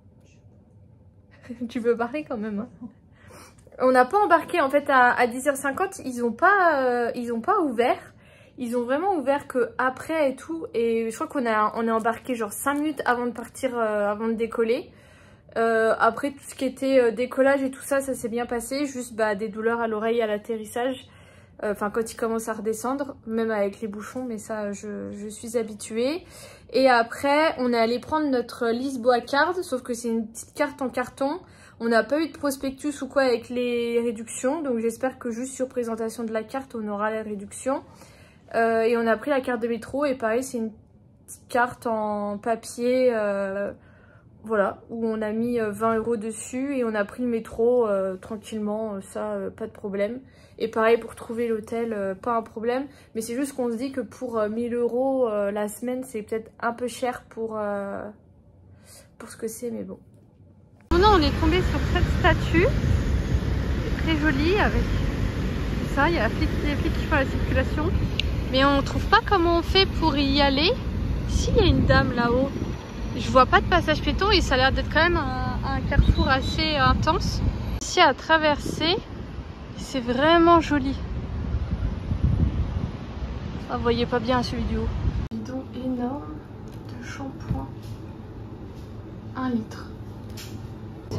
Speaker 1: Tu veux parler quand même, hein. On n'a pas embarqué en fait à, à dix heures cinquante. Ils ont pas, euh, ils ont pas ouvert. Ils ont vraiment ouvert que après et tout. Et je crois qu'on a, on est embarqué genre cinq minutes avant de partir, euh, avant de décoller. Euh, après tout ce qui était euh, décollage et tout ça, ça s'est bien passé. Juste bah, des douleurs à l'oreille à l'atterrissage. Enfin euh, quand il commence à redescendre, même avec les bouchons. Mais ça, je, je suis habituée. Et après, on est allé prendre notre Lisboa Card. Sauf que c'est une petite carte en carton. On n'a pas eu de prospectus ou quoi avec les réductions. Donc j'espère que juste sur présentation de la carte, on aura les réductions. Euh, et on a pris la carte de métro et pareil c'est une petite carte en papier, euh, voilà, où on a mis vingt euros dessus et on a pris le métro euh, tranquillement, ça euh, pas de problème. Et pareil pour trouver l'hôtel, euh, pas un problème, mais c'est juste qu'on se dit que pour euh, mille euros euh, la semaine c'est peut-être un peu cher pour, euh, pour ce que c'est, mais bon.
Speaker 4: Non, on est tombé sur cette statue, très jolie avec ça, il y a les flics qui font la circulation, mais on trouve pas comment on fait pour y aller. Si, il y a une dame là-haut, je vois pas de passage piéton et ça a l'air d'être quand même un, un carrefour assez intense. Ici à traverser, c'est vraiment joli. Ah, vous voyez pas bien celui du haut. Bidon énorme de shampoing, un litre. C'est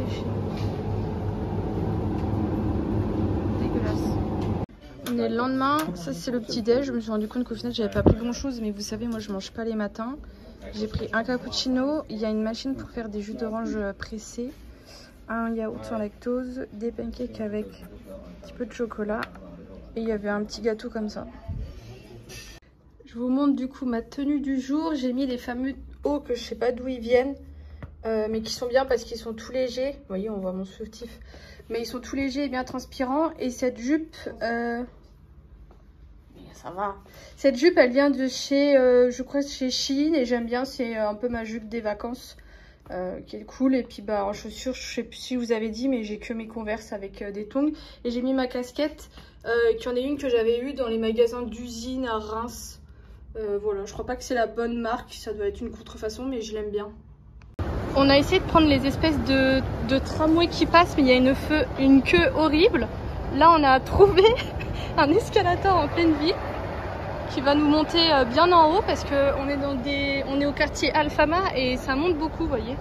Speaker 4: dégueulasse. On est le lendemain, ça c'est le petit déj. Je me suis rendu compte qu'au final j'avais pas pris grand chose, mais vous savez moi je mange pas les matins. J'ai pris un cappuccino, il y a une machine pour faire des jus d'orange pressés, un yaourt sans lactose, des pancakes avec un petit peu de chocolat et il y avait un petit gâteau comme ça. Je vous montre du coup ma tenue du jour. J'ai mis les fameux hauts que je sais pas d'où ils viennent. Euh, mais qui sont bien parce qu'ils sont tout légers. Vous voyez, on voit mon soutif. Mais ils sont tout légers et bien transpirants. Et cette jupe, euh... ça va. Cette jupe, elle vient de chez, euh, je crois, chez Shein. Et j'aime bien, c'est un peu ma jupe des vacances. Euh, qui est cool. Et puis, bah, en chaussures, je sais plus si vous avez dit, mais j'ai que mes Converse avec euh, des tongs. Et j'ai mis ma casquette, euh, qui en est une que j'avais eue dans les magasins d'usine à Reims. Euh, voilà, je crois pas que c'est la bonne marque. Ça doit être une contrefaçon, mais je l'aime bien. On a essayé de prendre les espèces de, de tramways qui passent, mais il y a une, feu, une queue horrible. Là, on a trouvé un escalator en pleine ville qui va nous monter bien en haut parce qu'on est, dans des, on est au quartier Alfama et ça monte beaucoup, vous voyez.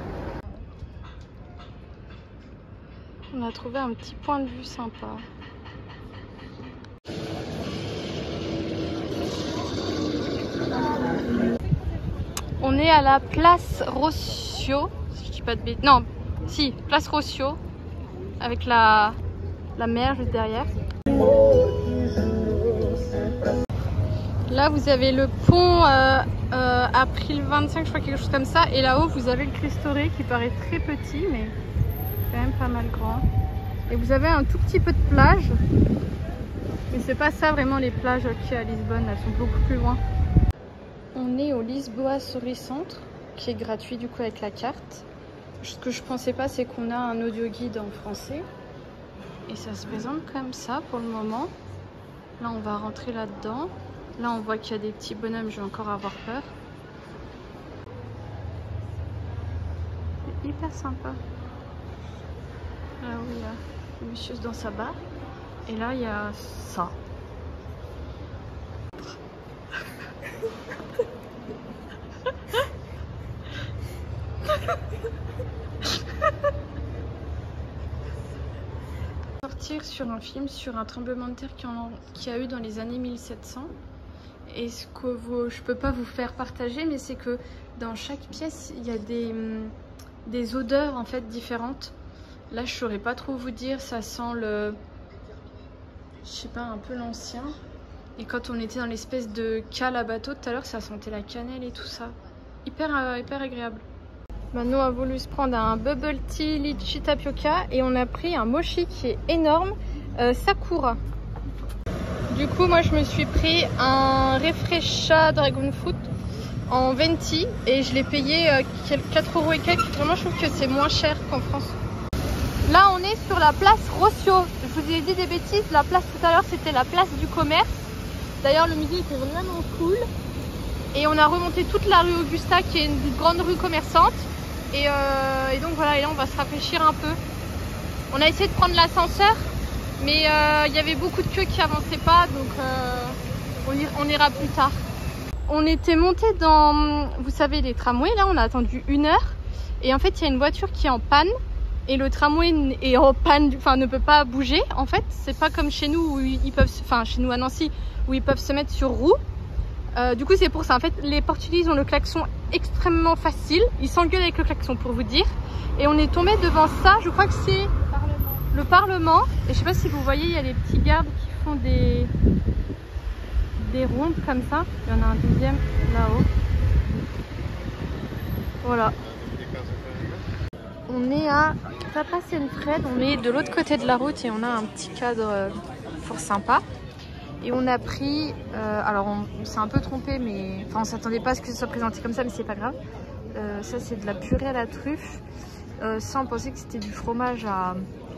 Speaker 4: On a trouvé un petit point de vue sympa. On est à la place Rossio, si je dis pas de bêtises. Non, si, place Rossio, avec la, la mer juste derrière. Là, vous avez le pont euh, euh, April vingt-cinq, je crois, quelque chose comme ça. Et là-haut, vous avez le Christoré qui paraît très petit, mais quand même pas mal grand. Et vous avez un tout petit peu de plage. Mais c'est pas ça vraiment les plages qu'il y a à Lisbonne, elles sont beaucoup plus loin. On est au Lisboa Story Centre, qui est gratuit du coup avec la carte. Ce que je pensais pas, c'est qu'on a un audio guide en français. Et ça se présente comme ça pour le moment. Là, on va rentrer là-dedans. Là, on voit qu'il y a des petits bonhommes, je vais encore avoir peur. C'est hyper sympa. Là où il y a le monsieur dans sa barre. Et là, il y a ça. Sortir sur un film sur un tremblement de terre qu'il y a eu dans les années mille sept cents. Et ce que vous, je peux pas vous faire partager, mais c'est que dans chaque pièce il y a des, des odeurs en fait différentes. Là je saurais pas trop vous dire, ça sent le, je sais pas, un peu l'ancien. Et quand on était dans l'espèce de cale à bateau tout à l'heure, ça sentait la cannelle et tout ça. Hyper, euh, hyper agréable. Mano a voulu se prendre un bubble tea litchi tapioca et on a pris un mochi qui est énorme, euh, Sakura. Du coup, moi je me suis pris un Refresha Dragon Fruit en venti et je l'ai payé euh, quatre euros et quelques. Vraiment, je trouve que c'est moins cher qu'en France. Là, on est sur la place Rossio. Je vous ai dit des bêtises, la place tout à l'heure c'était la place du commerce. D'ailleurs, le musée était vraiment cool. Et on a remonté toute la rue Augusta qui est une grande rue commerçante. Et, euh, et donc voilà, et là on va se rafraîchir un peu. On a essayé de prendre l'ascenseur, mais il euh, y avait beaucoup de queues qui avançaient pas, donc euh, on, ira, on ira plus tard. On était monté dans, vous savez, les tramways, là on a attendu une heure. Et en fait il y a une voiture qui est en panne. Et le tramway est en panne, enfin ne peut pas bouger. En fait, c'est pas comme chez nous où ils peuvent, enfin chez nous à Nancy, où ils peuvent se mettre sur roue. Euh, du coup c'est pour ça, en fait les Portugais ils ont le klaxon extrêmement facile, ils s'engueulent avec le klaxon pour vous dire. Et on est tombé devant ça, je crois que c'est le Parlement. Et je sais pas si vous voyez, il y a les petits gardes qui font des des rondes comme ça. Il y en a un deuxième là-haut. Voilà. On est à Tapas and Friends. On est de l'autre côté de la route et on a un petit cadre euh, fort sympa. Et on a pris, euh, alors on, on s'est un peu trompé, mais enfin on s'attendait pas à ce que ce soit présenté comme ça, mais c'est pas grave. Euh, ça c'est de la purée à la truffe. Euh, ça on pensait que c'était du fromage à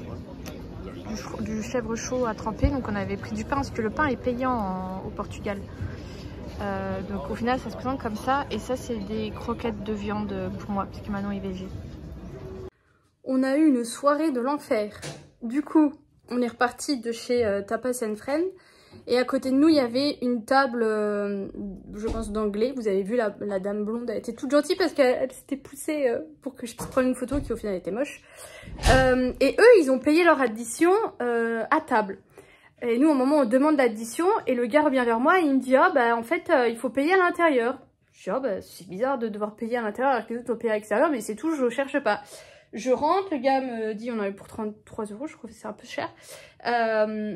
Speaker 4: du, du chèvre chaud à tremper, donc on avait pris du pain parce que le pain est payant en, au Portugal. Euh, donc au final ça se présente comme ça. Et ça c'est des croquettes de viande pour moi parce que Manon est végé.
Speaker 1: On a eu une soirée de l'enfer. Du coup on est reparti de chez euh, Tapas and Friends. Et à côté de nous, il y avait une table, euh, je pense d'anglais. Vous avez vu la, la dame blonde, elle était toute gentille parce qu'elle s'était poussée euh, pour que je puisse prendre une photo qui au final était moche. Euh, et eux, ils ont payé leur addition euh, à table. Et nous, au moment où on demande l'addition, et le gars revient vers moi et il me dit « Ah bah en fait, euh, il faut payer à l'intérieur. » Je dis « Ah bah c'est bizarre de devoir payer à l'intérieur alors que les autres ont payé à l'extérieur, mais c'est tout, je cherche pas. » Je rentre, le gars me dit « On a eu pour trente-trois euros, je trouve que c'est un peu cher. Euh, »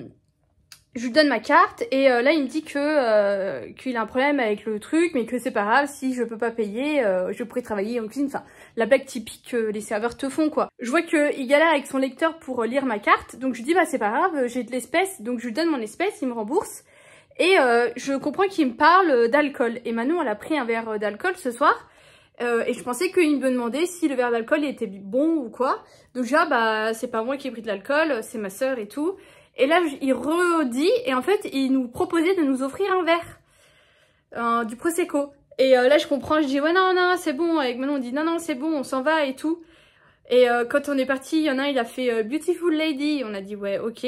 Speaker 1: Je lui donne ma carte et euh, là il me dit que euh, qu'il a un problème avec le truc, mais que c'est pas grave, si je peux pas payer, euh, je pourrais travailler en cuisine. Enfin, la blague typique que les serveurs te font quoi. Je vois qu'il galère avec son lecteur pour lire ma carte, donc je lui dis bah c'est pas grave, j'ai de l'espèce, donc je lui donne mon espèce, il me rembourse. Et euh, je comprends qu'il me parle d'alcool. Et Manon elle a pris un verre d'alcool ce soir. Euh, et je pensais qu'il me demandait si le verre d'alcool était bon ou quoi. Donc je dis ah bah c'est pas moi qui ai pris de l'alcool, c'est ma soeur et tout. Et là, il redit, et en fait, il nous proposait de nous offrir un verre, euh, du Prosecco. Et euh, là, je comprends, je dis, ouais, non, non, c'est bon. Avec Manon, on dit, non, non, c'est bon, on s'en va et tout. Et euh, quand on est parti, il y en a un, il a fait euh, Beautiful Lady. On a dit, ouais, ok.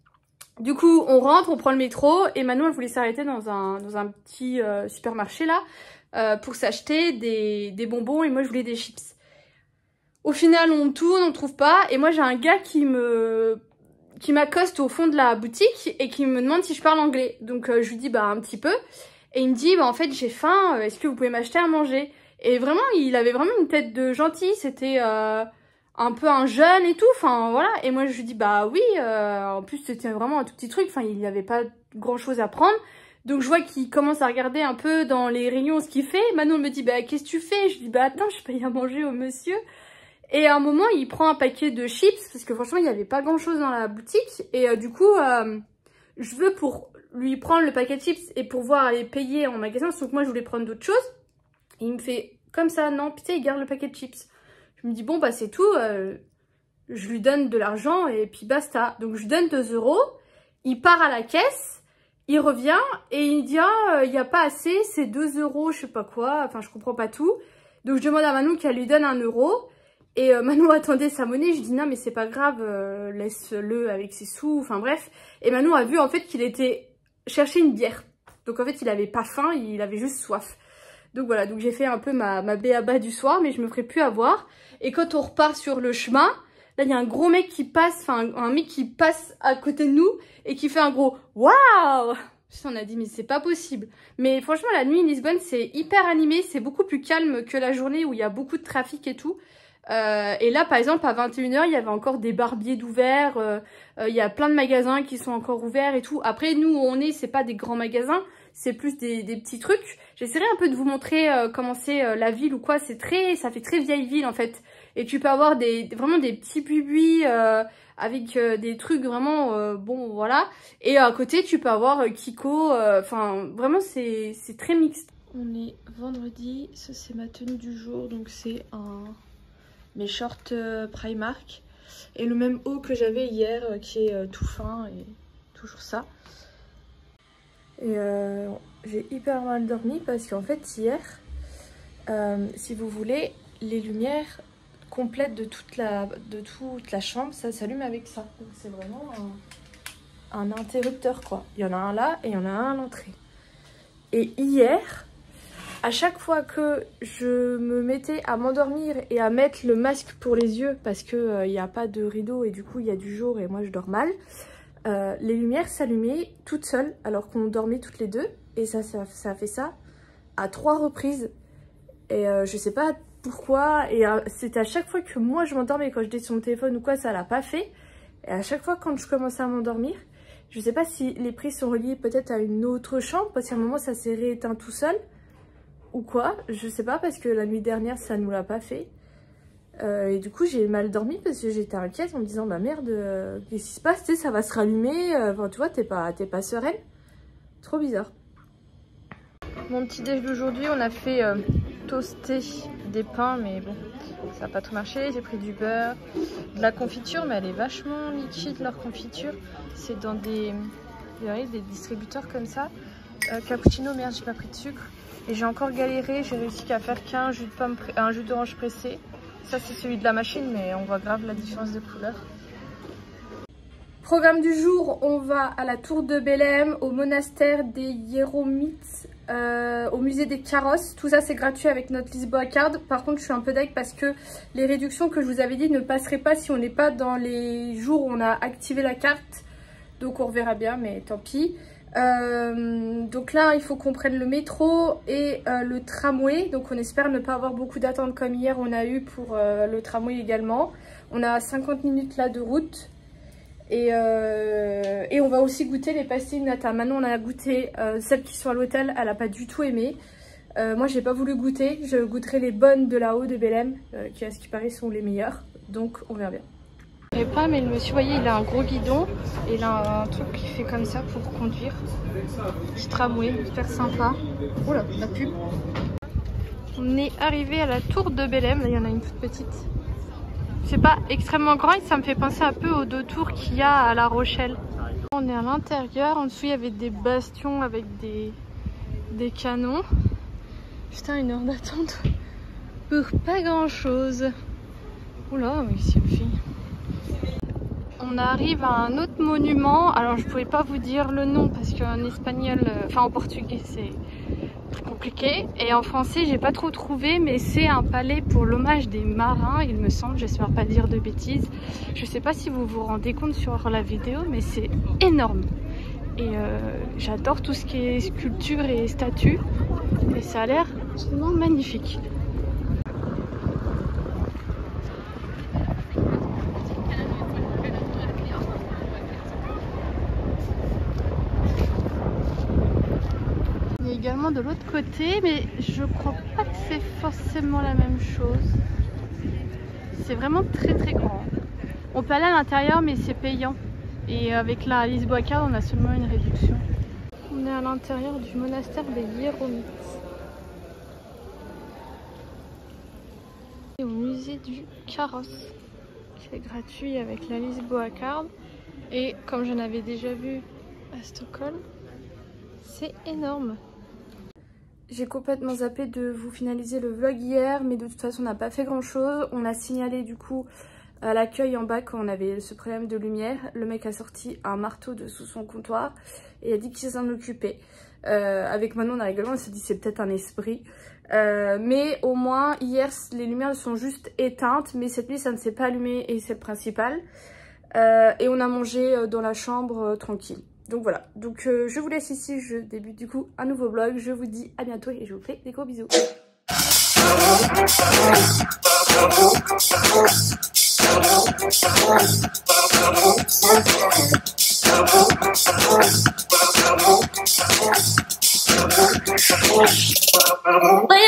Speaker 1: Du coup, on rentre, on prend le métro, et Manon, elle voulait s'arrêter dans un, dans un petit euh, supermarché, là, euh, pour s'acheter des, des bonbons, et moi, je voulais des chips. Au final, on tourne, on trouve pas, et moi, j'ai un gars qui me... qui m'accoste au fond de la boutique et qui me demande si je parle anglais. Donc euh, je lui dis bah un petit peu. Et il me dit bah en fait j'ai faim, est-ce que vous pouvez m'acheter à manger? Et vraiment il avait vraiment une tête de gentil, c'était euh, un peu un jeune et tout, enfin voilà. Et moi je lui dis bah oui, euh, en plus c'était vraiment un tout petit truc, enfin il n'y avait pas grand chose à prendre. Donc je vois qu'il commence à regarder un peu dans les rayons ce qu'il fait. Manon me dit bah qu'est-ce que tu fais? Je dis bah attends je paye à manger au monsieur. Et à un moment, il prend un paquet de chips, parce que franchement, il n'y avait pas grand-chose dans la boutique. Et euh, du coup, euh, je veux pour lui prendre le paquet de chips et pouvoir aller payer en magasin, sauf que moi, je voulais prendre d'autres choses. Et il me fait comme ça, non, putain, il garde le paquet de chips. Je me dis, bon, bah c'est tout, euh, je lui donne de l'argent et puis basta. Donc, je lui donne deux euros, il part à la caisse, il revient et il dit, ah, il n'y a pas assez, c'est deux euros, je sais pas quoi, enfin, je comprends pas tout. Donc, je demande à Manon qu'elle lui donne un euro. Et euh, Manon attendait sa monnaie, je dis non mais c'est pas grave, euh, laisse-le avec ses sous, enfin bref. Et Manon a vu en fait qu'il était chercher une bière. Donc en fait il avait pas faim, il avait juste soif. Donc voilà, donc j'ai fait un peu ma, ma béaba du soir, mais je me ferai plus avoir. Et quand on repart sur le chemin, là il y a un gros mec qui passe, enfin un, un mec qui passe à côté de nous et qui fait un gros waouh. On a dit mais c'est pas possible. Mais franchement la nuit Lisbonne c'est hyper animé, c'est beaucoup plus calme que la journée où il y a beaucoup de trafic et tout. Euh, et là par exemple à vingt et une heures il y avait encore des barbiers d'ouverts, euh, euh, il y a plein de magasins qui sont encore ouverts et tout. Après nous où on est c'est pas des grands magasins, c'est plus des, des petits trucs. J'essaierai un peu de vous montrer euh, comment c'est euh, la ville ou quoi, c'est très, ça fait très vieille ville en fait. Et tu peux avoir des, vraiment des petits buis euh, avec euh, des trucs vraiment, euh, bon voilà. Et à côté tu peux avoir euh, Kiko, enfin euh, vraiment c'est très mixte.
Speaker 4: On est vendredi, ça c'est ma tenue du jour, donc c'est un... mes shorts euh, Primark et le même haut que j'avais hier euh, qui est euh, tout fin et toujours ça.
Speaker 3: Et euh, j'ai hyper mal dormi parce qu'en fait hier, euh, si vous voulez, les lumières complètes de toute la, de toute la chambre, ça s'allume avec ça. Donc c'est vraiment un, un interrupteur quoi. Il y en a un là et il y en a un à l'entrée. Et hier... à chaque fois que je me mettais à m'endormir et à mettre le masque pour les yeux parce qu'il n'y euh, a pas de rideau et du coup il y a du jour et moi je dors mal, euh, les lumières s'allumaient toutes seules alors qu'on dormait toutes les deux et ça, ça, ça a fait ça à trois reprises et euh, je sais pas pourquoi et euh, c'était à chaque fois que moi je m'endormais quand j'étais sur mon téléphone ou quoi ça l'a pas fait et à chaque fois quand je commençais à m'endormir Je sais pas si les prises sont reliées peut-être à une autre chambre, parce qu'à un moment ça s'est rééteint tout seul. Ou quoi, je sais pas, parce que la nuit dernière ça nous l'a pas fait. Euh, et du coup j'ai mal dormi parce que j'étais inquiète en me disant bah merde, euh, qu'est-ce qui se passe, tu sais, ça va se rallumer, euh, enfin tu vois, t'es pas, t'es pas sereine. Trop bizarre.
Speaker 4: Mon petit déj d'aujourd'hui, on a fait euh, toaster des pains, mais bon, ça n'a pas trop marché. J'ai pris du beurre, de la confiture, mais elle est vachement liquide leur confiture. C'est dans des, des distributeurs comme ça. Euh, cappuccino, merde, j'ai pas pris de sucre. Et j'ai encore galéré, j'ai réussi qu'à faire qu'un jus de pomme, un jus d'orange pressé. Ça c'est celui de la machine, mais on voit grave la différence de couleur.
Speaker 1: Programme du jour, on va à la tour de Belém, au monastère des Hiéromites, euh, au musée des carrosses. Tout ça c'est gratuit avec notre Lisboa Card. Par contre je suis un peu deg parce que les réductions que je vous avais dit ne passeraient pas si on n'est pas dans les jours où on a activé la carte. Donc on reverra bien, mais tant pis. Euh, donc là il faut qu'on prenne le métro et euh, le tramway, donc on espère ne pas avoir beaucoup d'attentes comme hier on a eu pour euh, le tramway également. On a cinquante minutes là de route et, euh, et on va aussi goûter les pastilles nata. Maintenant on a goûté euh, celles qui sont à l'hôtel, elle a pas du tout aimé. Euh, moi j'ai pas voulu goûter, je goûterai les bonnes de là-haut de Belém euh, qui à ce qui paraît sont les meilleures, donc on verra bien.
Speaker 4: Je sais pas, mais le monsieur, voyez, il a un gros guidon et il a un truc qui fait comme ça pour conduire. Petit tramway, hyper sympa. Oh là, la pub. On est arrivé à la tour de Belém. Là, il y en a une toute petite. C'est pas extrêmement grand et ça me fait penser un peu aux deux tours qu'il y a à La Rochelle. On est à l'intérieur. En dessous, il y avait des bastions avec des, des canons. Putain, une heure d'attente pour pas grand chose. Oula, mais ici, une fille. On arrive à un autre monument, alors je pouvais pas vous dire le nom parce qu'en espagnol, euh, enfin en portugais c'est compliqué et en français j'ai pas trop trouvé, mais c'est un palais pour l'hommage des marins il me semble, j'espère pas dire de bêtises. Je sais pas si vous vous rendez compte sur la vidéo mais c'est énorme et euh, j'adore tout ce qui est sculpture et statues et ça a l'air vraiment magnifique. Également de l'autre côté, mais je crois pas que c'est forcément la même chose. C'est vraiment très très grand. On peut aller à l'intérieur mais c'est payant et avec la Lisboa Card on a seulement une réduction. On est à l'intérieur du monastère des Hiéromites et au musée du carrosse. C'est gratuit avec la Lisboa Card et comme je n'avais déjà vu à Stockholm, c'est énorme.
Speaker 3: J'ai complètement zappé de vous finaliser le vlog hier, mais de toute façon on n'a pas fait grand chose. On a signalé du coup à l'accueil en bas quand on avait ce problème de lumière. Le mec a sorti un marteau de sous son comptoir et a dit qu'il s'en occupait. Euh, avec Manon on a rigolé, on s'est dit c'est peut-être un esprit. Euh, mais au moins hier les lumières sont juste éteintes, mais cette nuit ça ne s'est pas allumé et c'est le principal. Euh, et on a mangé dans la chambre euh, tranquille. Donc voilà, donc euh, je vous laisse ici, je débute du coup un nouveau vlog, je vous dis à bientôt et je vous fais des gros bisous.
Speaker 2: Wait.